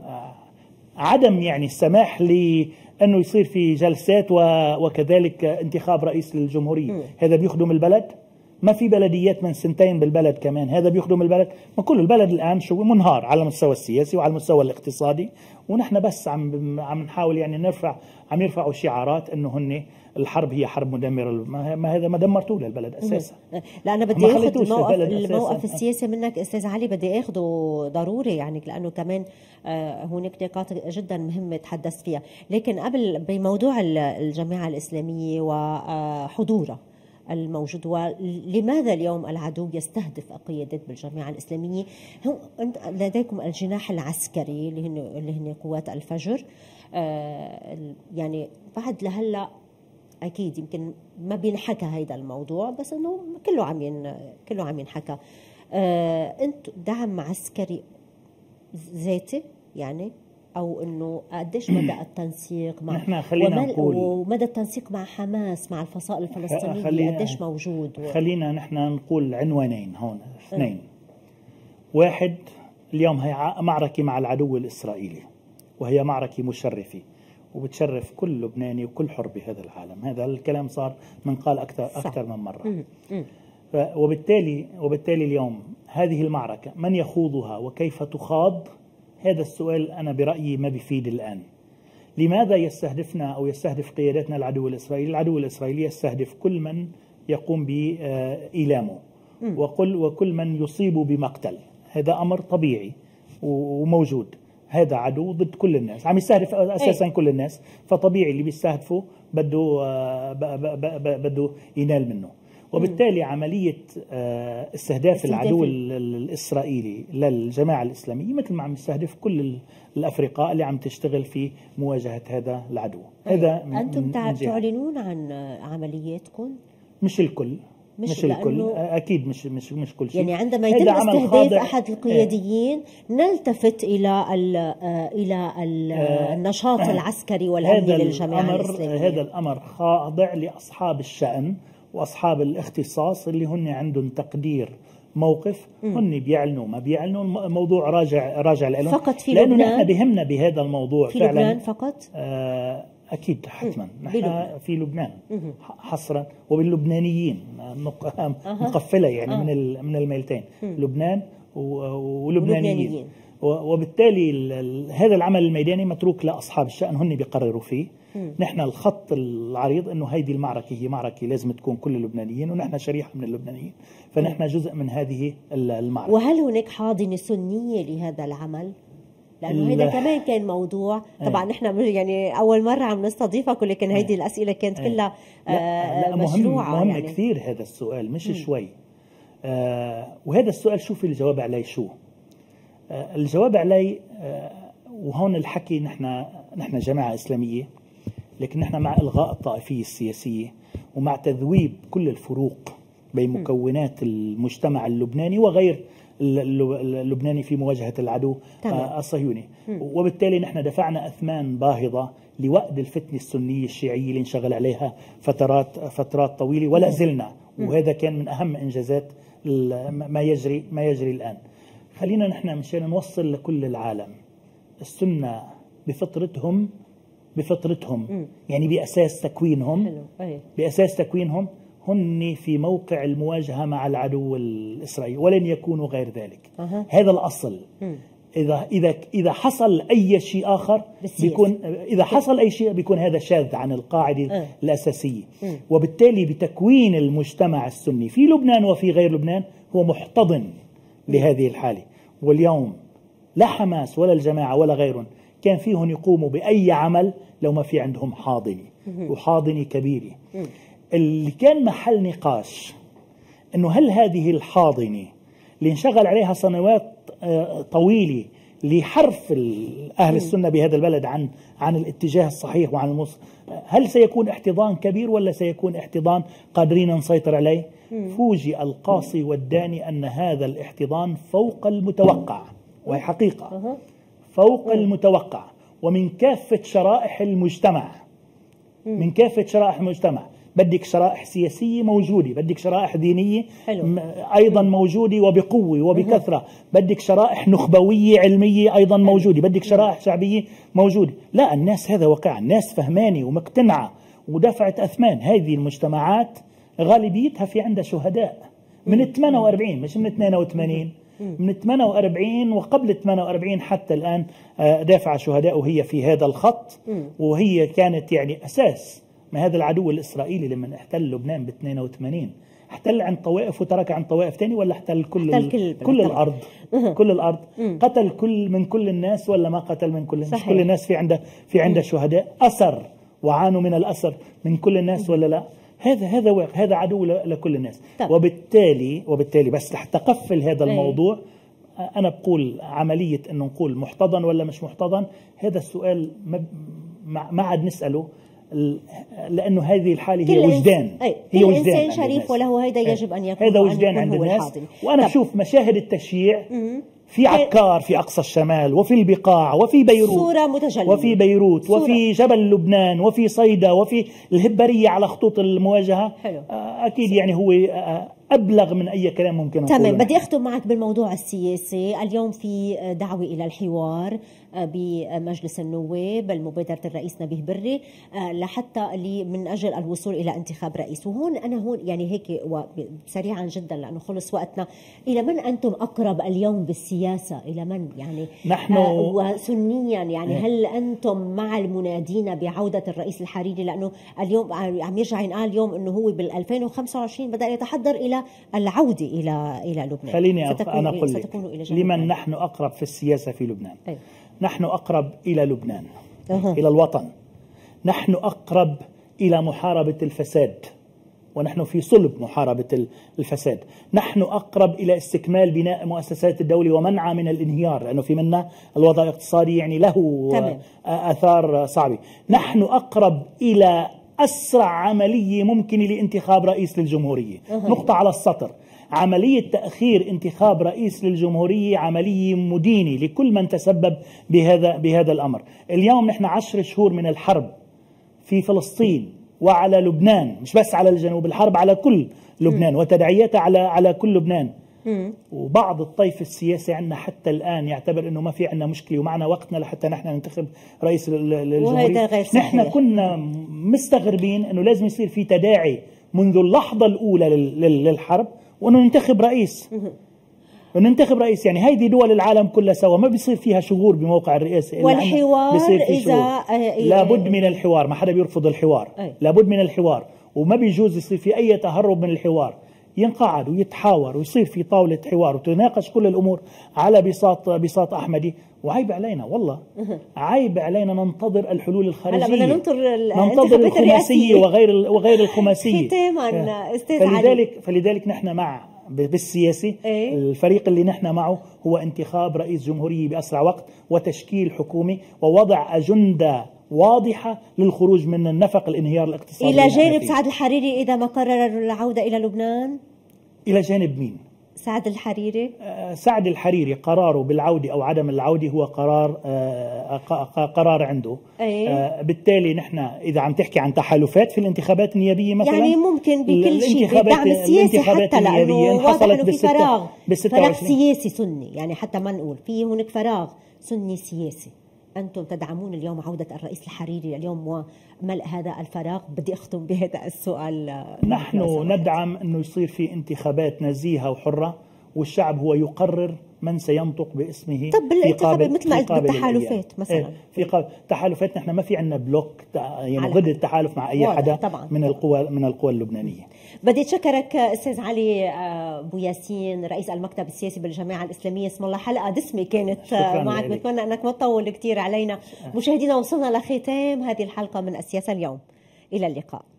عدم يعني السماح لأنه يصير في جلسات وكذلك انتخاب رئيس للجمهورية، هذا بيخدم البلد. ما في بلديات من سنتين بالبلد كمان، هذا بيخدم البلد. ما كل البلد الآن شو منهار على المستوى السياسي وعلى المستوى الاقتصادي، ونحن بس عم نحاول يعني عم يرفعوا شعارات انه هن الحرب هي حرب مدمرة. ما هذا ما دمرتوه للبلد اساسا. لا انا بدي اخذ الموقف السياسي منك استاذ علي، بدي اخذه ضروري يعني، لانه كمان هناك نقاط جدا مهمة تحدثت فيها. لكن قبل بموضوع الجماعة الإسلامية وحضورها الموجود، ولماذا اليوم العدو يستهدف قيادات بالجماعة الإسلامية؟ لديكم الجناح العسكري اللي هن قوات الفجر، يعني بعد لهلا أكيد يمكن ما بينحكى هيدا الموضوع، بس إنه كله عم ينحكى. أنت دعم عسكري ذاتي يعني، أو إنه قديش مدى التنسيق مع ومدى التنسيق مع حماس، مع الفصائل الفلسطينية قديش موجود؟ خلينا نحن نقول عنوانين هون، اثنين. واحد، اليوم هي معركة مع العدو الإسرائيلي، وهي معركة مشرفة وبتشرف كل لبناني وكل حر بهذا العالم. هذا الكلام صار منقال أكثر من مرة. وبالتالي اليوم هذه المعركة من يخوضها وكيف تخاض؟ هذا السؤال أنا برأيي ما بيفيد الآن. لماذا يستهدفنا أو يستهدف قياداتنا العدو الإسرائيلي؟ العدو الإسرائيلي يستهدف كل من يقوم بإيلامه وكل من يصيب بمقتل. هذا أمر طبيعي وموجود. هذا عدو ضد كل الناس، عم يستهدف أساسا كل الناس، فطبيعي اللي بيستهدفه بده ينال منه. وبالتالي عملية استهداف العدو الإسرائيلي للجماعة الإسلامية مثل ما عم يستهدف كل الأفرقاء اللي عم تشتغل في مواجهة هذا العدو. هذا أنتم تعلنون عن عملياتكم؟ مش الكل، مش الكل، اكيد مش كل شيء. يعني عندما يتم استهداف احد القياديين نلتفت الى النشاط العسكري والامني للجماعه الاسلاميه. هذا الامر خاضع لاصحاب الشأن واصحاب الاختصاص اللي هن عندهم تقدير موقف، هن بيعلنوا ما بيعلنوا، الموضوع راجع لهم. فقط في لانه لبنان؟ نحن بهمنا بهذا الموضوع في فعلا. لبنان فقط؟ اكيد حتما نحن في لبنان حصرا، وباللبنانيين مقفله يعني من الميلتين، لبنان ولبنانيين. وبالتالي هذا العمل الميداني متروك لاصحاب الشأن، هن بيقرروا فيه. نحن الخط العريض انه هذه المعركه هي معركه لازم تكون كل اللبنانيين، ونحن شريحه من اللبنانيين، فنحن جزء من هذه المعركه. وهل هناك حاضنه سنيه لهذا العمل؟ لانه هذا كمان كان موضوع. طبعا نحن يعني اول مره عم نستضيفك، ولكن هذه الاسئله كانت كلها مشروعه. مهم يعني كثير هذا السؤال، مش شوي. وهذا السؤال شوفي الجواب عليه شو. الجواب عليه وهون الحكي، نحن جماعه اسلاميه، لكن نحن مع الغاء الطائفيه السياسيه ومع تذويب كل الفروق بين مكونات المجتمع اللبناني وغير اللبناني في مواجهة العدو الصهيوني. وبالتالي نحن دفعنا أثمان باهظة لوأد الفتنة السنية الشيعية اللي انشغل عليها فترات طويلة، ولا زلنا. وهذا كان من أهم إنجازات ما يجري الآن. خلينا نحن مشان نوصل لكل العالم، السنة بفطرتهم يعني بأساس تكوينهم هن في موقع المواجهة مع العدو الإسرائيلي، ولن يكونوا غير ذلك. هذا الأصل. إذا حصل أي شيء آخر بيكون هذا شاذ عن القاعدة الأساسية. وبالتالي بتكوين المجتمع السني في لبنان وفي غير لبنان هو محتضن لهذه الحالة. واليوم لا حماس ولا الجماعة ولا غيرهم كان فيهم يقوموا بأي عمل لو ما في عندهم حاضنة، وحاضنة كبيرة. اللي كان محل نقاش انه هل هذه الحاضنة اللي انشغل عليها سنوات طويلة لحرف أهل السنة بهذا البلد عن الاتجاه الصحيح وعن هل سيكون احتضان كبير ولا سيكون احتضان قادرين نسيطر عليه؟ فوجئ القاصي والداني أن هذا الاحتضان فوق المتوقع، وهي حقيقة فوق المتوقع، ومن كافة شرائح المجتمع. بدك شرائح سياسية موجودة، بدك شرائح دينية أيضا موجودة وبقوة وبكثرة، بدك شرائح نخبوية علمية أيضا موجودة، بدك شرائح شعبية موجودة. لا، الناس هذا واقع، الناس فهمانة ومقتنعة ودفعت أثمان. هذه المجتمعات غالبيتها في عندها شهداء من 48 مش من 82، من 48 وقبل 48 حتى الآن دافع شهداء، وهي في هذا الخط. وهي كانت يعني أساس ما هذا العدو الإسرائيلي لما احتل لبنان ب 82 احتل عن طوائف وترك عن طوائف تاني، ولا احتل كل الأرض؟ كل الأرض. قتل كل الناس ولا ما قتل من كل الناس؟ كل الناس في عندها شهداء، أسر وعانوا من الأسر من كل الناس ولا لا؟ هذا عدو لكل الناس. وبالتالي بس لحتى أقفل هذا الموضوع، أنا بقول عملية أنه نقول محتضن ولا مش محتضن، هذا السؤال ما عاد نسأله، لأنه هذه الحالة هي وجدان. هي وجدان إنسان شريف وله هذا يجب أن يكون، هذا وجدان عند الناس. وأنا بشوف مشاهد التشييع في عكار، في أقصى الشمال، وفي البقاع، وفي بيروت، صورة متجلية، وفي بيروت، وفي جبل لبنان، وفي صيدا، وفي الهبرية على خطوط المواجهة. أكيد يعني هو أبلغ من أي كلام ممكن نقوله. تمام. بدي أختم معك بالموضوع السياسي. اليوم في دعوة إلى الحوار بمجلس النواب المبادرة الرئيس نبيه بري لحتى من أجل الوصول إلى انتخاب رئيس. وهون أنا يعني هيك سريعا جدا لأنه خلص وقتنا، إلى من أنتم أقرب اليوم بالسياسة؟ إلى من يعني نحن وسنيا يعني هل أنتم مع المنادين بعودة الرئيس الحريري؟ لأنه اليوم عم يرجع ينقال اليوم أنه هو بال 2025 بدأ يتحضر إلى العودة إلى لبنان. خليني أنا أقول لك لمن نحن أقرب في السياسة في لبنان. نحن أقرب إلى لبنان، إلى الوطن. نحن أقرب إلى محاربة الفساد، ونحن في صلب محاربة الفساد. نحن أقرب إلى استكمال بناء مؤسسات الدولة ومنعها من الانهيار، لأنه في منا الوضع الاقتصادي يعني له آثار صعبة. نحن أقرب إلى أسرع عملية ممكنة لانتخاب رئيس للجمهورية. نقطة على السطر: عملية تأخير انتخاب رئيس للجمهورية عملية مدينة لكل من تسبب بهذا الأمر. اليوم نحن 10 شهور من الحرب في فلسطين وعلى لبنان، مش بس على الجنوب، الحرب على كل لبنان وتداعياتها على كل لبنان. وبعض الطيف السياسي عندنا حتى الآن يعتبر أنه ما في عندنا مشكلة ومعنا وقتنا لحتى نحن ننتخب رئيس للجمهورية. نحن كنا مستغربين أنه لازم يصير في تداعي منذ اللحظة الأولى للحرب وأنه ننتخب رئيس. يعني هيدي دول العالم كلها سوا ما بيصير فيها شغور بموقع الرئاسة، والحوار إذا لابد من الحوار، ما حدا بيرفض الحوار، لابد من الحوار، وما بيجوز يصير في أي تهرب من الحوار. ينقعد ويتحاور ويصير في طاولة حوار وتناقش كل الأمور على بساط أحمدي. وعيب علينا والله، عيب علينا ننتظر الحلول الخارجية، هلا بدنا ننتظر الخماسية وغير الخماسية. ختاما أستاذ علي، فلذلك نحن بالسياسي الفريق اللي نحن معه هو انتخاب رئيس جمهورية بأسرع وقت وتشكيل حكومة ووضع أجندة واضحة للخروج من النفق الانهيار الاقتصادي. إلى جانب سعد الحريري إذا ما قرر العودة إلى لبنان. إلى جانب مين؟ سعد الحريري. سعد الحريري قراره بالعودة أو عدم العودة هو قرار عنده. بالتالي نحن إذا عم تحكي عن تحالفات في الانتخابات النيابية مثلا، يعني ممكن بكل شيء بالدعم السياسي حتى، لأنه واضح أنه في فراغ سياسي سني، يعني حتى ما نقول في هناك فراغ سني سياسي. أنتم تدعمون اليوم عودة الرئيس الحريري اليوم وملء هذا الفراغ. بدي أختم بهذا السؤال. نحن ندعم أنه يصير في انتخابات نزيهة وحرة، والشعب هو يقرر من سينطق باسمه. طب بالانتخابات مثل ما قلت بالتحالفات مثلا، في تحالفات نحن ما في عندنا بلوك يعني ضد التحالف مع أي حدا طبعاً. من القوى اللبنانية. بدي أتشكرك أستاذ علي بوياسين رئيس المكتب السياسي بالجماعة الإسلامية. اسم الله حلقة دسمة كانت معك، بتمنى أنك ما تطول كتير علينا. مشاهدينا وصلنا لختام هذه الحلقة من السياسة اليوم، إلى اللقاء.